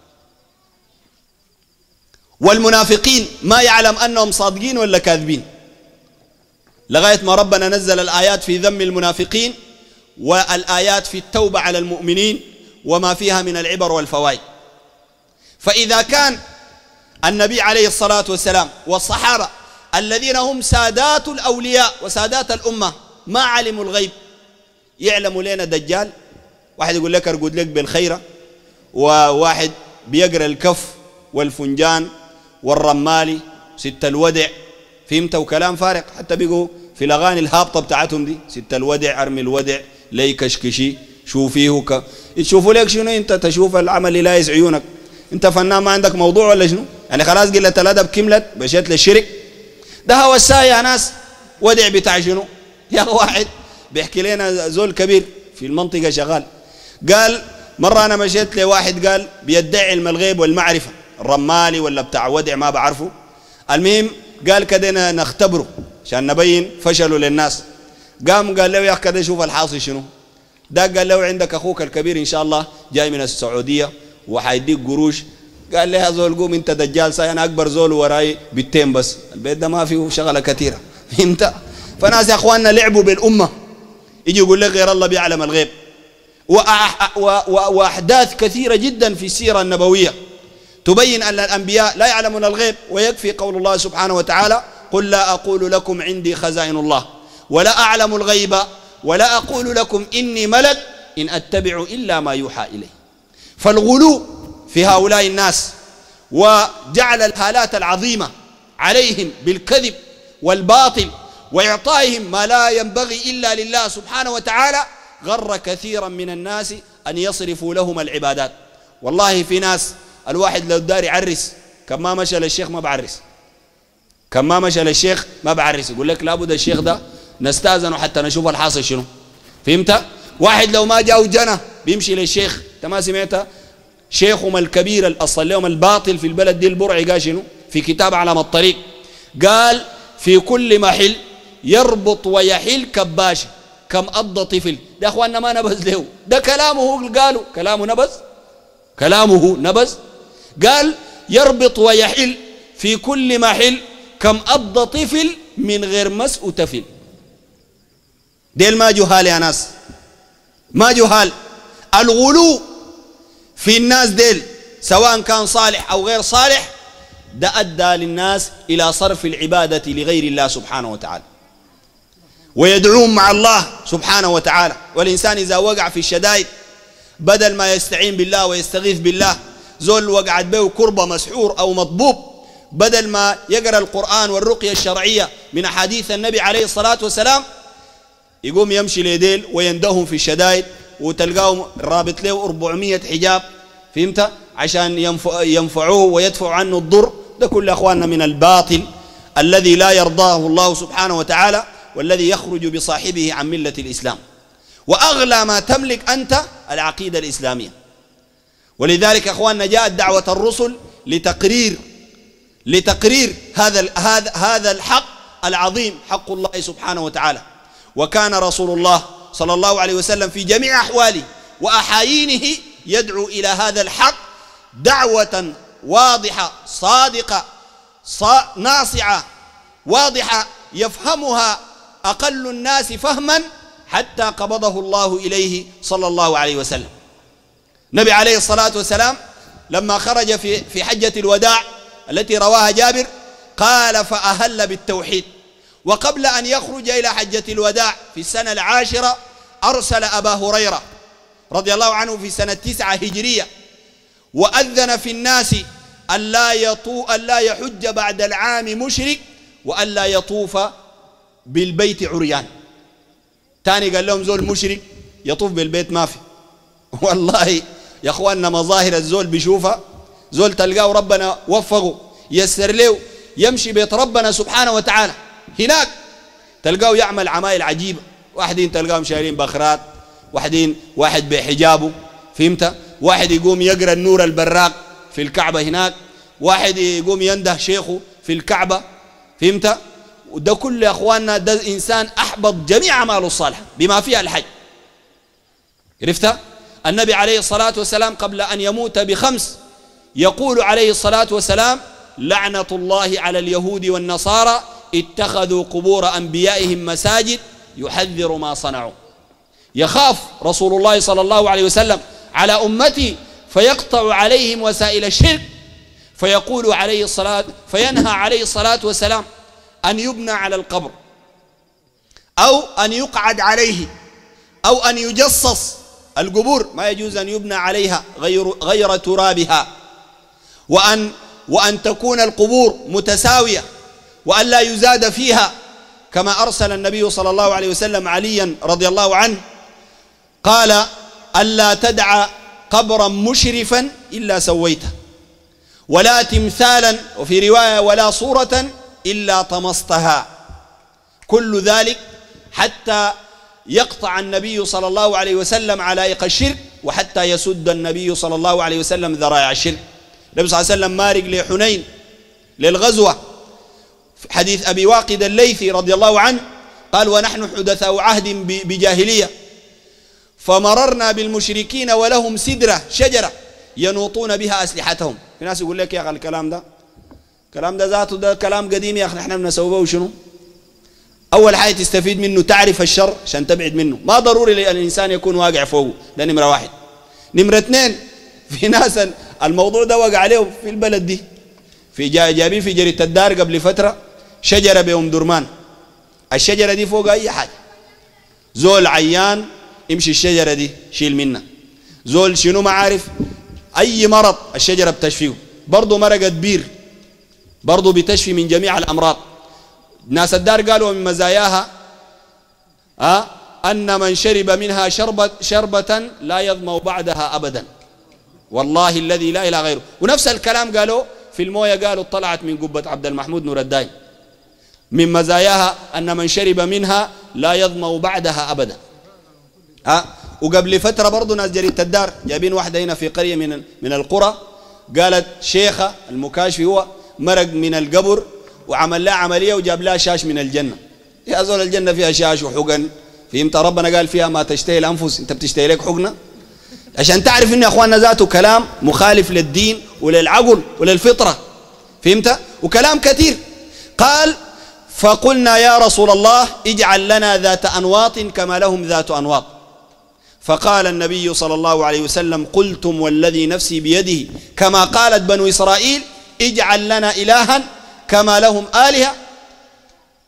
والمنافقين ما يعلم أنهم صادقين ولا كاذبين، لغاية ما ربنا نزل الآيات في ذم المنافقين والآيات في التوبة على المؤمنين وما فيها من العبر والفوائد. فإذا كان النبي عليه الصلاة والسلام والصحابة الذين هم سادات الأولياء وسادات الأمة ما علموا الغيب، يعلموا لنا دجال، واحد يقول لك أرقد لك بالخيرة، وواحد بيقرأ الكف والفنجان والرمالي ست الودع. فهمت؟ وكلام فارق. حتى بيقوا في الأغاني الهابطة بتاعتهم دي ست الودع أرمي الودع لي كشكشي شوفيه ك... تشوفوا لك شنو؟ انت تشوف العمل اللي لايس عيونك، انت فنان ما عندك موضوع ولا شنو؟ يعني خلاص قلة الأدب كملت بشيت للشرك. ده هو الساي يا ناس، ودع بتاع شنو؟ يا واحد بيحكي لنا زول كبير في المنطقة شغال، قال مرة أنا مشيت لواحد قال بيدعي علم الغيب والمعرفة، الرمالي ولا بتاع ودع ما بعرفه. المهم قال كده نختبره عشان نبين فشله للناس. قام قال له يا أخي كده شوف الحاصل شنو. ده قال له عندك أخوك الكبير إن شاء الله جاي من السعودية وحيديك قروش. قال لي يا زول قوم انت دجال ساي، انا اكبر زول وراي بيتين بس، البيت ده ما فيه شغله كثيره. فهمت؟ فناس يا اخواننا لعبوا بالامه، يجي يقول لك غير الله بيعلم الغيب. واحداث كثيره جدا في السيره النبويه تبين ان الانبياء لا يعلمون الغيب، ويكفي قول الله سبحانه وتعالى قل لا اقول لكم عندي خزائن الله ولا اعلم الغيب ولا اقول لكم اني ملك ان اتبع الا ما يوحى الي. فالغلو في هؤلاء الناس وجعل الهالات العظيمة عليهم بالكذب والباطل وإعطائهم ما لا ينبغي إلا لله سبحانه وتعالى غر كثيرا من الناس أن يصرفوا لهم العبادات. والله في ناس الواحد لو دار يعرس كم ما مشى للشيخ ما بعرس، كم ما مشى للشيخ ما بعرس، يقول لك لابد الشيخ ده نستأذنه حتى نشوف الحاصل شنو. فهمت؟ واحد لو ما جاء وجنى بيمشي للشيخ. انت ما سمعت شيخهم الكبير اللي أصل لهم الباطل في البلد دي البرعي قال شنو في كتاب علامة الطريق؟ قال في كل محل يربط ويحل كباشة كم قضى طفل. ده أخواننا ما نبز له، ده كلامه هو قالوا كلامه نبز، كلامه نبز. قال يربط ويحل في كل محل كم قضى طفل من غير مس وتفل. ديل ما جهال يا ناس، ما جهال. الغلو في الناس ديل سواء كان صالح أو غير صالح ده أدى للناس إلى صرف العبادة لغير الله سبحانه وتعالى. ويدعوهم مع الله سبحانه وتعالى. والإنسان إذا وقع في الشدائد بدل ما يستعين بالله ويستغيث بالله، زول وقعت به كربة مسحور أو مطبوب، بدل ما يقرأ القرآن والرقية الشرعية من أحاديث النبي عليه الصلاة والسلام، يقوم يمشي ليديل ويندهم في الشدائد، وتلقاهم رابط له أربعمية حجاب، فهمت، عشان ينفع ينفعوه ويدفع عنه الضر. ده كل أخواننا من الباطل الذي لا يرضاه الله سبحانه وتعالى، والذي يخرج بصاحبه عن ملة الإسلام. وأغلى ما تملك أنت العقيدة الإسلامية. ولذلك أخواننا جاءت دعوة الرسل لتقرير لتقرير هذا هذا هذا الحق العظيم، حق الله سبحانه وتعالى. وكان رسول الله صلى الله عليه وسلم في جميع أحواله وأحايينه يدعو إلى هذا الحق دعوة واضحة صادقة ناصعة واضحة يفهمها أقل الناس فهما، حتى قبضه الله إليه صلى الله عليه وسلم. النبي عليه الصلاة والسلام لما خرج في في حجة الوداع التي رواها جابر قال فأهل بالتوحيد. وقبل أن يخرج إلى حجة الوداع في السنة العاشرة أرسل أبا هريرة رضي الله عنه في سنة تسعة هجرية، وأذن في الناس ألا يطو ألا يحج بعد العام مشرك، وألا يطوف بالبيت عريان. تاني قال لهم زول مشرك يطوف بالبيت ما في. والله يا أخواننا مظاهر الزول بيشوفها، زول تلقاه ربنا وفقه يسر له يمشي بيت ربنا سبحانه وتعالى، هناك تلقاه يعمل عمايل عجيبة. واحدين تلقاهم شايلين بخرات، واحدين واحد بحجابه، فهمت، واحد يقوم يقرأ النور البراق في الكعبة هناك، واحد يقوم ينده شيخه في الكعبة، فهمت. وده كل يا أخواننا ده إنسان أحبط جميع أعماله الصالحة بما فيها الحج. عرفت؟ النبي عليه الصلاة والسلام قبل أن يموت بخمس يقول عليه الصلاة والسلام لعنة الله على اليهود والنصارى اتخذوا قبور أنبيائهم مساجد يحذر ما صنعوا. يخاف رسول الله صلى الله عليه وسلم على أمتي فيقطع عليهم وسائل الشرك، فيقول عليه الصلاة فينهى عليه الصلاة والسلام أن يبنى على القبر، أو أن يقعد عليه، أو أن يجصص. القبور ما يجوز أن يبنى عليها غير, غير ترابها، وأن, وأن تكون القبور متساوية، وأن لا يزاد فيها، كما أرسل النبي صلى الله عليه وسلم عليا رضي الله عنه قال ألا تدع قبرا مشرفا إلا سويته، ولا تمثالا، وفي رواية ولا صورة إلا طمستها. كل ذلك حتى يقطع النبي صلى الله عليه وسلم علائق الشرك، وحتى يسد النبي صلى الله عليه وسلم ذرائع الشرك. النبي صلى الله عليه وسلم مارق لحنين للغزوة، حديث أبي واقد الليثي رضي الله عنه قال ونحن حدثاء عهد بجاهلية فمررنا بالمشركين ولهم سدرة شجرة ينوطون بها أسلحتهم. في ناس يقول لك يا أخي الكلام ده الكلام ده ذاته ده كلام قديم يا أخي، نحن بنسويه وشنو؟ أول حاجة تستفيد منه تعرف الشر عشان تبعد منه، ما ضروري الإنسان يكون واقع فوقه، ده نمرة واحد. نمرة اثنين، في ناس الموضوع ده وقع عليهم في البلد دي، في جايبين في جريدة الدار قبل فترة شجرة بأم درمان، الشجرة دي فوق أي حاجة، زول عيان امشي الشجرة دي شيل منها، زول شنو ما عارف أي مرض الشجرة بتشفيه، برضو مرقت بير برضو بتشفي من جميع الأمراض. ناس الدار قالوا من مزاياها أه أن من شرب منها شربة, شربة لا يظمأ بعدها أبدا، والله الذي لا إله غيره. ونفس الكلام قالوا في الموية، قالوا طلعت من قبة عبد المحمود نور الداين من مزاياها أن من شرب منها لا يظمأ بعدها أبدا. أه وقبل فترة برضو ناس جريدة الدار جايبين واحدة هنا في قرية من من القرى، قالت شيخة المكاشفي هو مرق من القبر وعمل لها عملية وجاب لها شاش من الجنة. يا زول الجنة فيها شاش وحقن، فهمت؟ ربنا قال فيها ما تشتهي الأنفس، أنت بتشتهي لك حقنة؟ عشان تعرف إن يا أخواننا ذاته كلام مخالف للدين وللعقل وللفطرة، فهمت؟ وكلام كثير. قال فقلنا يا رسول الله اجعل لنا ذات أنواط كما لهم ذات أنواط. فقال النبي صلى الله عليه وسلم قلتم والذي نفسي بيده كما قالت بنو إسرائيل اجعل لنا إلها كما لهم آلهة.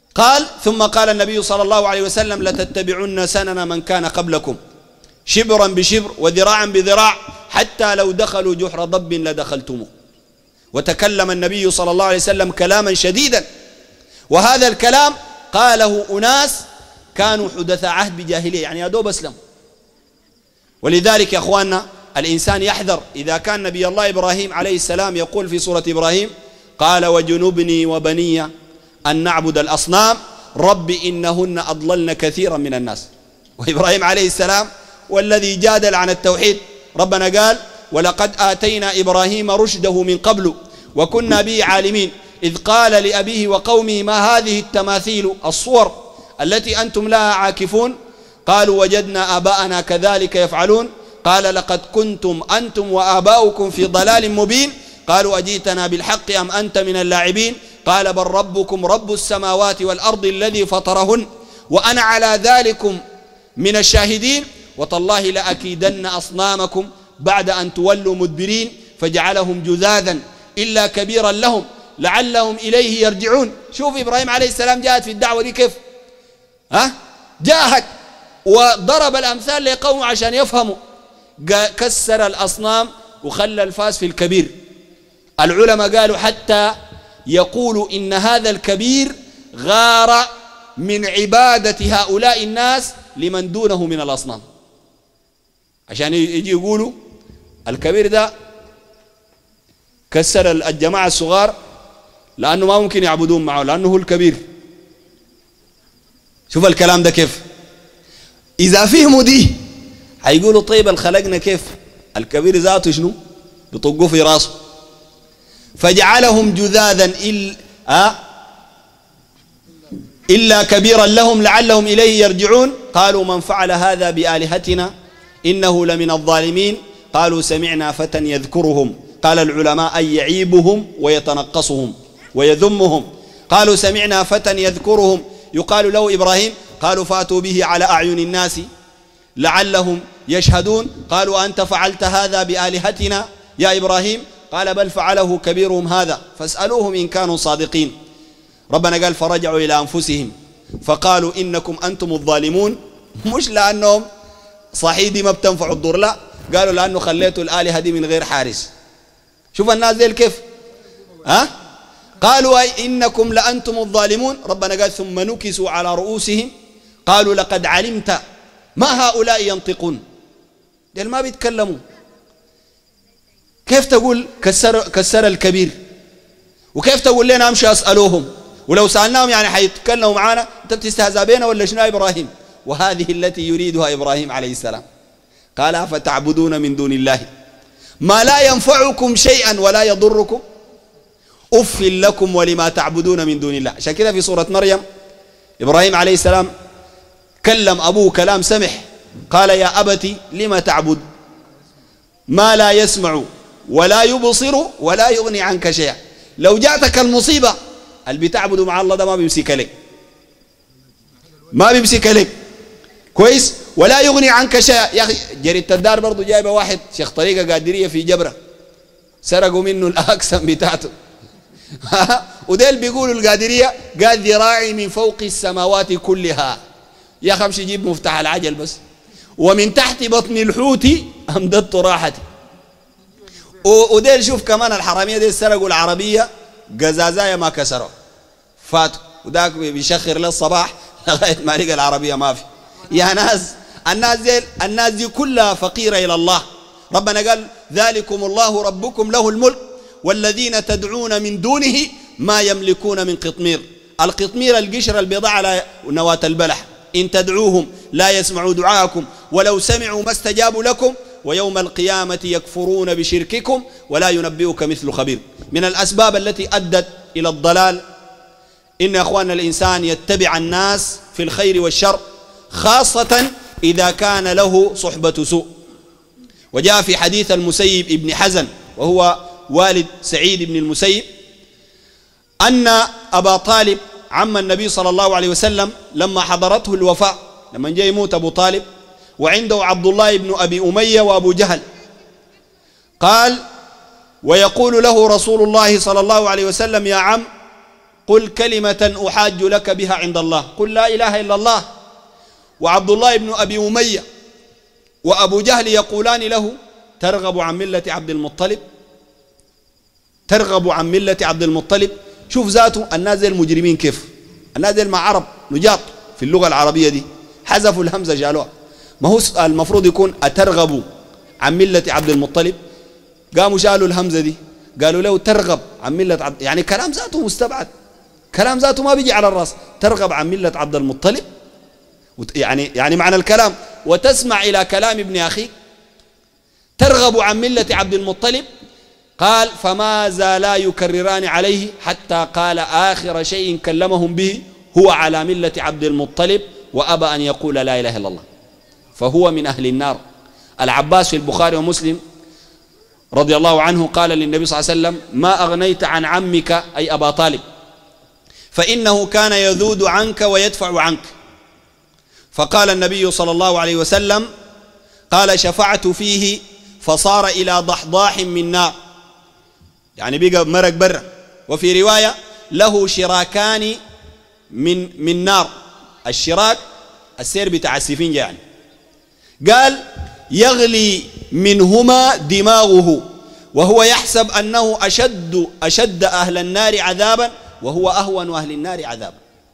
قال ثم قال النبي صلى الله عليه وسلم لتتبعن سنن من كان قبلكم شبرا بشبر وذراعا بذراع حتى لو دخلوا جحر ضب لدخلتموه. وتكلم النبي صلى الله عليه وسلم كلاما شديدا، وهذا الكلام قاله أناس كانوا حدثاء عهد بجاهلية، يعني يا دوب أسلم. ولذلك يا أخواننا الإنسان يحذر إذا كان نبي الله إبراهيم عليه السلام يقول في سورة إبراهيم قال وجنبني وبني أن نعبد الأصنام رب إنهن أضللن كثيرا من الناس. وإبراهيم عليه السلام والذي جادل عن التوحيد، ربنا قال ولقد آتينا إبراهيم رشده من قبل وكنا به عالمين إذ قال لأبيه وقومه ما هذه التماثيل الصور التي أنتم لها عاكفون قالوا وجدنا آباءنا كذلك يفعلون قال لقد كنتم أنتم وآباؤكم في ضلال مبين قالوا أجيتنا بالحق أم أنت من اللاعبين قال بل ربكم رب السماوات والأرض الذي فطرهن وأنا على ذلكم من الشاهدين وتالله لأكيدن أصنامكم بعد أن تولوا مدبرين فجعلهم جذاذا إلا كبيرا لهم لعلهم إليه يرجعون. شوف إبراهيم عليه السلام جاءت في الدعوة دي كيف ها جاهد وضرب الأمثال لقوم عشان يفهموا، كسر الأصنام وخلى الفاس في الكبير. العلماء قالوا حتى يقولوا إن هذا الكبير غار من عبادة هؤلاء الناس لمن دونه من الأصنام، عشان يجي يقولوا الكبير ده كسر الجماعة الصغار لأنه ما ممكن يعبدون معه لأنه هو الكبير. شوف الكلام ده كيف، إذا فهموا دي هيقولوا طيب الخلقنا كيف الكبير ذاته شنو بيطقوا في راسه. فجعلهم جذاذا إلا, آه إلا كبيرا لهم لعلهم إليه يرجعون قالوا من فعل هذا بآلهتنا إنه لمن الظالمين قالوا سمعنا فتى يذكرهم قال العلماء أي يعيبهم ويتنقصهم ويذمهم. قالوا سمعنا فتى يذكرهم يقال له إبراهيم قالوا فاتوا به على أعين الناس لعلهم يشهدون قالوا أنت فعلت هذا بآلهتنا يا إبراهيم قال بل فعله كبيرهم هذا فاسألوهم إن كانوا صادقين. ربنا قال فرجعوا إلى أنفسهم فقالوا إنكم أنتم الظالمون، مش لأنهم صحيدي ما بتنفع الضر، لا قالوا لأنه خليتوا الآلهة دي من غير حارس. شوف الناس دي كيف ها قالوا أي إنكم لأنتم الظالمون. ربنا قال ثم نكسوا على رؤوسهم قالوا لقد علمت ما هؤلاء ينطقون، ديل ما بيتكلموا. كيف تقول كسر, كسر الكبير وكيف تقول لنا أمشي أسألوهم ولو سألناهم يعني حيتكلموا معانا أنت بتستهزأ بينا ولا شنو إبراهيم. وهذه التي يريدها إبراهيم عليه السلام قال أفتعبدون من دون الله ما لا ينفعكم شيئا ولا يضركم أف لكم ولما تعبدون من دون الله. عشان كده في سورة مريم إبراهيم عليه السلام كلم أبوه كلام سمح قال يا أبتي لما تعبد ما لا يسمع ولا يبصر ولا يغني عنك شيئا. لو جاءتك المصيبة اللي بتعبدوا مع الله ده ما بيمسك لك ما بيمسك لك كويس ولا يغني عنك شيئا. يا أخي جريدة الدار برضو جايبة واحد شيخ طريقة قادرية في جبرة سرقوا منه الأقسم بتاعته وديل بيقولوا القادرية قال ذراعي من فوق السماوات كلها. يا أخي امشي جيب مفتاح العجل بس ومن تحت بطن الحوت أمددت راحتي. وديل شوف كمان الحرامية ديل سرقوا العربية قزازايا ما كسروا فاتوا وذاك بيشخر للصباح لغاية ما لقى العربية ما في. يا ناس الناس دي الناس دي كلها فقيرة إلى الله. ربنا قال ذلكم الله ربكم له الملك والذين تدعون من دونه ما يملكون من قطمير. القطمير القشر البيضاء على نواة البلح إن تدعوهم لا يسمعوا دعاءكم ولو سمعوا ما استجابوا لكم ويوم القيامة يكفرون بشرككم ولا ينبئك مثل خبير. من الأسباب التي أدت إلى الضلال إن يا أخواننا الإنسان يتبع الناس في الخير والشر خاصة إذا كان له صحبة سوء. وجاء في حديث المسيب ابن حزن وهو والد سعيد بن المسيب أن أبا طالب عم النبي صلى الله عليه وسلم لما حضرته الوفاة لما جاء يموت أبو طالب وعنده عبد الله بن أبي أمية وأبو جهل قال ويقول له رسول الله صلى الله عليه وسلم يا عم قل كلمة أحاج لك بها عند الله، قل لا إله إلا الله. وعبد الله بن أبي أمية وأبو جهل يقولان له ترغب عن ملة عبد المطلب، ترغب عن ملة عبد المطلب. شوف ذاته الناس المجرمين كيف، الناس مع عرب نجاط في اللغة العربية دي حذفوا الهمزة قالوها. ما هو المفروض يكون أترغب عن ملة عبد المطلب، قاموا شالوا الهمزة دي قالوا له ترغب عن ملة عبد، يعني كلام ذاته مستبعد، كلام ذاته ما بيجي على الراس. ترغب عن ملة عبد المطلب يعني يعني معنى الكلام وتسمع إلى كلام ابن أخيك ترغب عن ملة عبد المطلب. قال فما زالا يكرران عليه حتى قال آخر شيء كلمهم به هو على ملة عبد المطلب وأبى أن يقول لا إله إلا الله، فهو من أهل النار. العباس في البخاري ومسلم رضي الله عنه قال للنبي صلى الله عليه وسلم ما أغنيت عن عمك أي أبا طالب فإنه كان يذود عنك ويدفع عنك. فقال النبي صلى الله عليه وسلم قال شفعت فيه فصار إلى ضحضاح من نار، يعني بقى مرق برا. وفي رواية له شراكان من من نار، الشراك السير بتاع السفنجة يعني. قال يغلي منهما دماغه وهو يحسب أنه أشد أشد أهل النار عذابا وهو أهون أهل النار عذابا.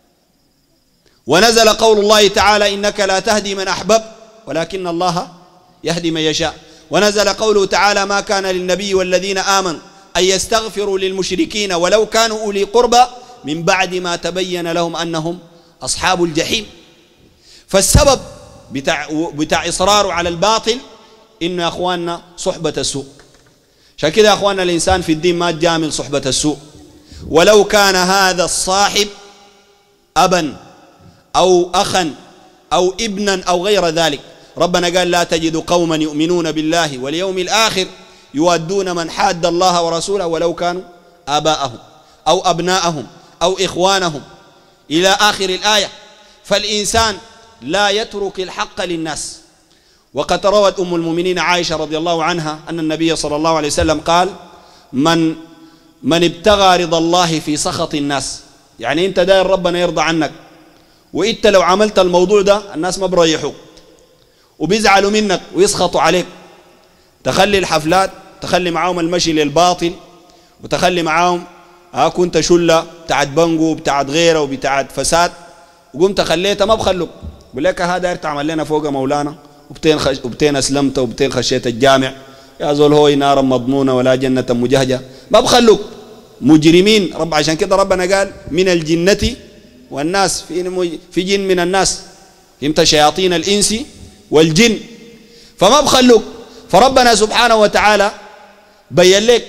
ونزل قول الله تعالى إنك لا تهدي من أحببت ولكن الله يهدي من يشاء. ونزل قوله تعالى ما كان للنبي والذين آمنوا أن يستغفروا للمشركين ولو كانوا أولي قربى من بعد ما تبين لهم أنهم أصحاب الجحيم. فالسبب بتاع, بتاع إصراره على الباطل إنه يا أخواننا صحبة السوء. عشان كده يا أخواننا الإنسان في الدين ما تجامل صحبة السوء، ولو كان هذا الصاحب أبا أو أخا أو ابنا أو غير ذلك. ربنا قال لا تجد قوما يؤمنون بالله واليوم الآخر يوادون من حاد الله ورسوله ولو كانوا آباءهم أو أبناءهم أو إخوانهم إلى آخر الآية. فالإنسان لا يترك الحق للناس. وقد روت أم المؤمنين عائشة رضي الله عنها أن النبي صلى الله عليه وسلم قال من من ابتغى رضا الله في سخط الناس، يعني أنت داير ربنا يرضى عنك، وإنت لو عملت الموضوع ده الناس ما بريحوك وبيزعلوا منك ويسخطوا عليك، تخلي الحفلات، تخلي معاهم المشي للباطل، وتخلي معاهم ها كنت شلة بتاعت بنجو بتاعت غيره وبتاعت فساد، وقمت خليتها ما بخلوك، بقول لك هذا تعمل لنا فوق مولانا وبتين خش وبتين اسلمت وبتين خشيت الجامع يا زول هو نار مضمونه ولا جنه مجهجه، ما بخلوك مجرمين. رب عشان كده ربنا قال من الجنه والناس، في في جن من الناس، فهمت، شياطين الانس والجن، فما بخلوك. فربنا سبحانه وتعالى بين لك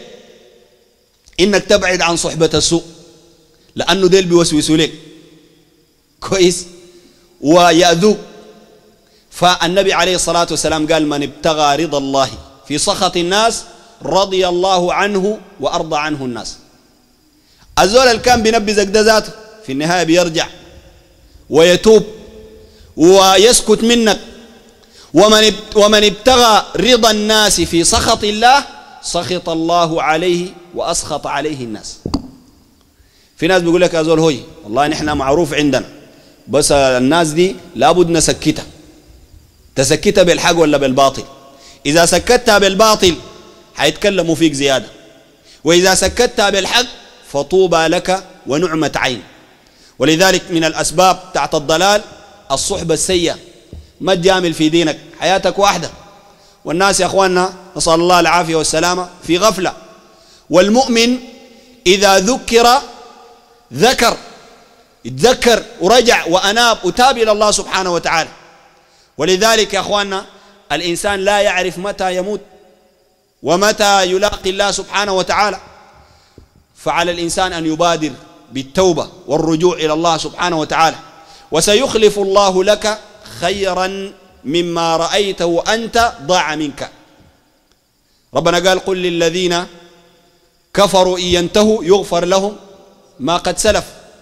انك تبعد عن صحبه السوء لانه ديل بيوسوسوا لك كويس ويأذوك. فالنبي عليه الصلاة والسلام قال من ابتغى رضا الله في سخط الناس رضي الله عنه وأرضى عنه الناس. الزول اللي كان بينبذك ده ذاته في النهاية بيرجع ويتوب ويسكت منك. ومن ومن ابتغى رضا الناس في سخط الله سخط الله عليه وأسخط عليه الناس. في ناس بيقول لك يا زول هوي والله نحن معروف عندنا، بس الناس دي لابد نسكتها. تسكتها بالحق ولا بالباطل؟ إذا سكتها بالباطل حيتكلموا فيك زيادة، وإذا سكتها بالحق فطوبى لك ونعمة عين. ولذلك من الأسباب تحت الضلال الصحبة السيئة. ما تجامل في دينك، حياتك واحدة. والناس يا أخواننا نسأل الله العافية والسلامة في غفلة. والمؤمن إذا ذكر ذكر، يتذكر ورجع وأناب وتاب إلى الله سبحانه وتعالى. ولذلك يا أخواننا الإنسان لا يعرف متى يموت ومتى يلاقي الله سبحانه وتعالى، فعلى الإنسان أن يبادر بالتوبة والرجوع إلى الله سبحانه وتعالى. وسيخلف الله لك خيرا مما رأيته أنت ضاع منك. ربنا قال قل للذين كفروا إن ينتهوا يغفر لهم ما قد سلف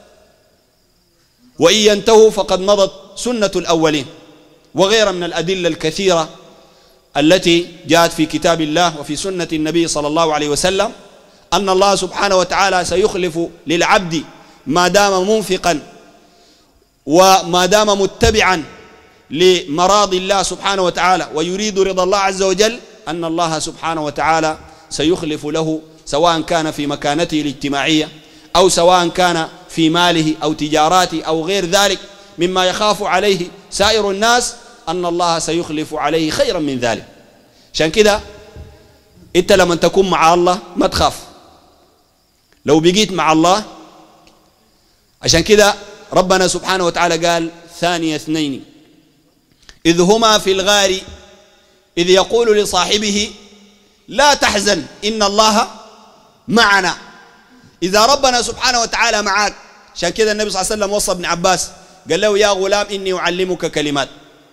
وإن ينتهوا فقد مضت سنة الأولين، وغيرها من الأدلة الكثيرة التي جاءت في كتاب الله وفي سنة النبي صلى الله عليه وسلم أن الله سبحانه وتعالى سيخلف للعبد ما دام منفقا وما دام متبعا لمراضي الله سبحانه وتعالى ويريد رضا الله عز وجل أن الله سبحانه وتعالى سيخلف له، سواء كان في مكانته الاجتماعية أو سواء كان في ماله أو تجاراته أو غير ذلك مما يخاف عليه سائر الناس، أن الله سيخلف عليه خيرا من ذلك. عشان كده أنت لما تكون مع الله ما تخاف لو بقيت مع الله. عشان كده ربنا سبحانه وتعالى قال ثاني اثنين إذ هما في الغار إذ يقول لصاحبه لا تحزن إن الله معنا. إذا ربنا سبحانه وتعالى معك، عشان كده النبي صلى الله عليه وسلم وصى ابن عباس قال له يا غلام إني أعلمك كلمات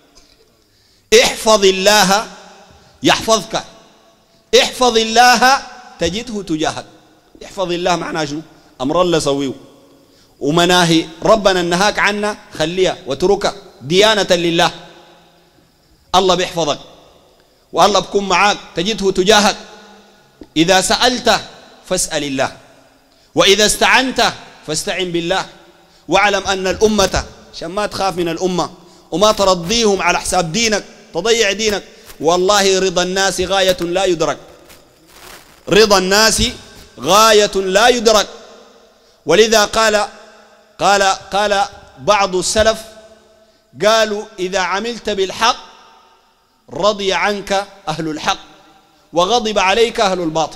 احفظ الله يحفظك، احفظ الله تجده تجاهك. احفظ الله معناه شنو؟ أمر الله سويه ومناهي ربنا النهاك عنه خليها وتركها ديانة لله. الله بيحفظك والله بكون معاك تجده تجاهك. إذا سألت فاسأل الله وإذا استعنت فاستعن بالله. واعلم أن الأمة، عشان ما تخاف من الأمة وما ترضيهم على حساب دينك تضيع دينك، والله رضا الناس غاية لا يدرك، رضا الناس غاية لا يدرك. ولذا قال قال قال بعض السلف قالوا إذا عملت بالحق رضي عنك أهل الحق وغضب عليك أهل الباطل.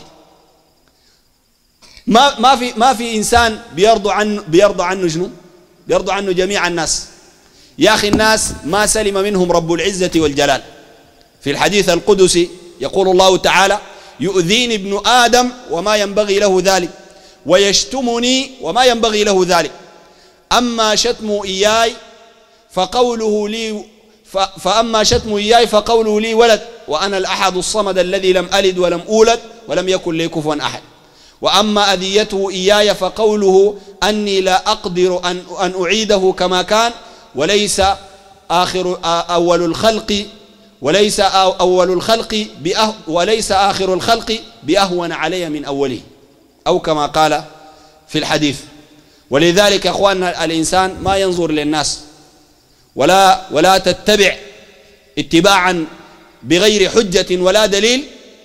ما ما في ما في إنسان بيرضى عنه بيرضى عنه شنو؟ بيرضى عنه جميع الناس. يا أخي الناس ما سلم منهم رب العزة والجلال. في الحديث القدسي يقول الله تعالى يؤذيني ابن آدم وما ينبغي له ذلك ويشتمني وما ينبغي له ذلك، أما شتم إياي فقوله لي فأما شتم إياي فقوله لي ولد وأنا الأحد الصمد الذي لم ألد ولم أولد ولم يكن لي كفوا أحد، وأما أذيته إياي فقوله أني لا أقدر أن أن أعيده كما كان وليس آخر أول الخلق وليس أول الخلق بأه وليس آخر الخلق بأهون علي من أوله، أو كما قال في الحديث. ولذلك يا أخواننا الإنسان ما ينظر للناس ولا ولا تتبع اتباعا بغير حجة ولا دليل.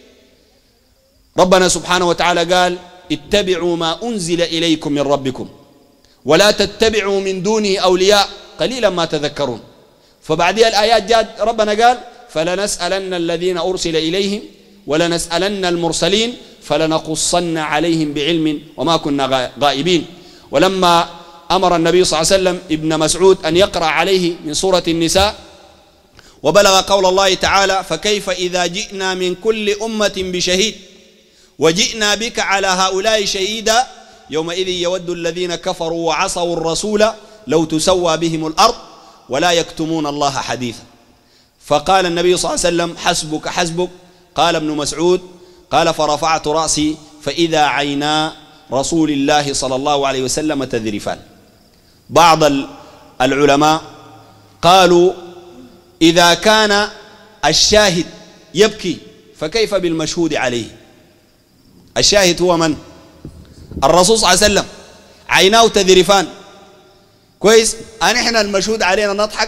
ربنا سبحانه وتعالى قال اتبعوا ما أنزل إليكم من ربكم ولا تتبعوا من دونه أولياء قليلا ما تذكرون. فبعدها الآيات جاد ربنا قال فلنسألن الذين أرسل إليهم ولنسألن المرسلين فلنقصن عليهم بعلم وما كنا غائبين. ولما أمر النبي صلى الله عليه وسلم ابن مسعود أن يقرأ عليه من سورة النساء وبلغ قول الله تعالى فكيف إذا جئنا من كل أمة بشهيد وجئنا بك على هؤلاء شهيدا يومئذ يود الذين كفروا وعصوا الرسول لو تسوى بهم الأرض ولا يكتمون الله حديثا. فقال النبي صلى الله عليه وسلم حسبك حسبك. قال ابن مسعود قال فرفعت رأسي فإذا عينا رسول الله صلى الله عليه وسلم تذرفان. بعض العلماء قالوا إذا كان الشاهد يبكي فكيف بالمشهود عليه؟ الشاهد هو من؟ الرسول صلى الله عليه وسلم عيناه تذرفان كويس، أن إحنا المشهود علينا نضحك.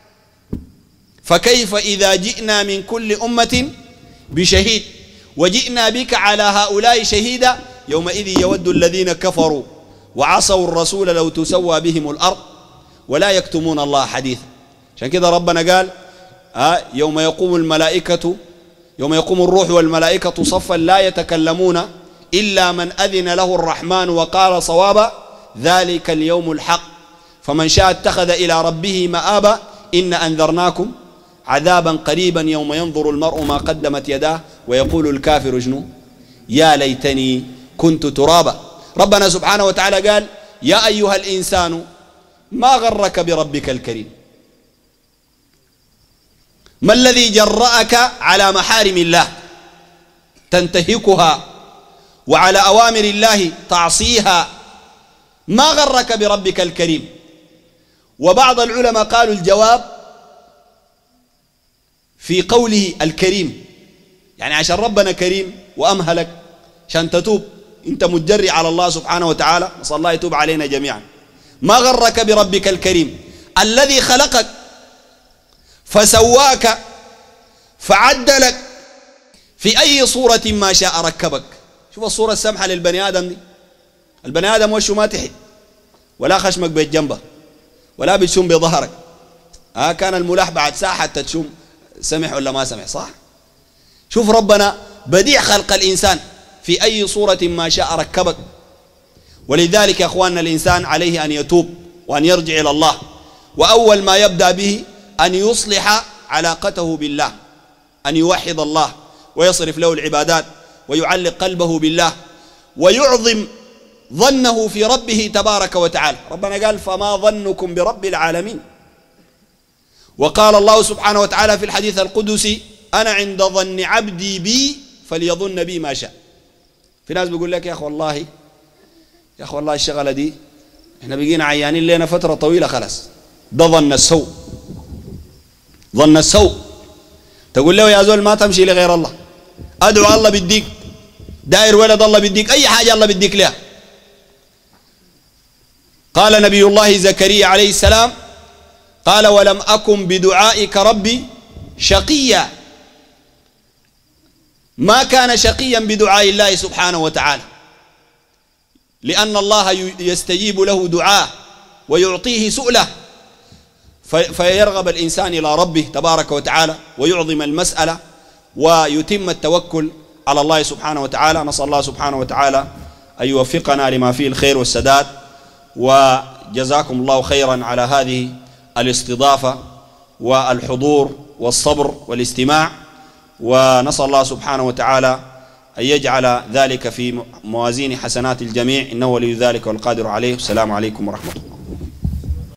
فكيف إذا جئنا من كل أمة بشهيد وجئنا بك على هؤلاء شهيدا يومئذ يود الذين كفروا وعصوا الرسول لو تسوى بهم الأرض ولا يكتمون الله حديثا. عشان كده ربنا قال آه يوم يقوم الملائكة يوم يقوم الروح والملائكة صفا لا يتكلمون إلا من أذن له الرحمن وقال صوابا ذلك اليوم الحق فمن شاء اتخذ إلى ربه مآبا إن أنذرناكم عذابا قريبا يوم ينظر المرء ما قدمت يداه ويقول الكافر جنو يا ليتني كنت ترابا. ربنا سبحانه وتعالى قال يا أيها الإنسان ما غرك بربك الكريم، ما الذي جرأك على محارم الله تنتهكها وعلى أوامر الله تعصيها، ما غرك بربك الكريم. وبعض العلماء قالوا الجواب في قوله الكريم، يعني عشان ربنا كريم وأمهلك عشان تتوب أنت متجري على الله سبحانه وتعالى. نسأل الله يتوب علينا جميعا. ما غرك بربك الكريم الذي خلقك فسواك فعدلك في أي صورة ما شاء ركبك. شوف الصورة السمحة للبني آدم دي. البني آدم وشه ما تحت ولا خشمك بيت جنبه ولا بتشوم بظهرك. آه كان الملاح بعد ساعة حتى تشوم سمح ولا ما سمح، صح؟ شوف ربنا بديع خلق الإنسان في أي صورة ما شاء ركبك. ولذلك يا أخواننا الإنسان عليه أن يتوب وأن يرجع إلى الله، وأول ما يبدأ به أن يصلح علاقته بالله، أن يوحد الله ويصرف له العبادات ويعلق قلبه بالله ويعظم ظنه في ربه تبارك وتعالى. ربنا قال فما ظنكم برب العالمين. وقال الله سبحانه وتعالى في الحديث القدسي أنا عند ظن عبدي بي فليظن بي ما شاء. في ناس بيقول لك يا أخو والله يا أخو والله الشغلة دي احنا بقينا عيانين لنا فترة طويلة خلاص، ده ظن السوء، ظن السوء. تقول له يا زول ما تمشي لغير الله، أدعو الله بديك، داير ولد الله بديك، أي حاجة الله بديك لها. قال نبي الله زكريا عليه السلام قال ولم أكن بدعائك ربي شقيا. ما كان شقيا بدعاء الله سبحانه وتعالى، لأن الله يستجيب له دعاء ويعطيه سؤله، فيرغب الإنسان إلى ربه تبارك وتعالى ويعظم المسألة ويتم التوكل على الله سبحانه وتعالى. نسأل الله سبحانه وتعالى أن يوفقنا لما فيه الخير والسداد. وجزاكم الله خيرا على هذه الاستضافة والحضور والصبر والاستماع، ونسأل الله سبحانه وتعالى أن يجعل ذلك في موازين حسنات الجميع، إنه ولي ذلك والقادر عليه. السلام عليكم ورحمة الله.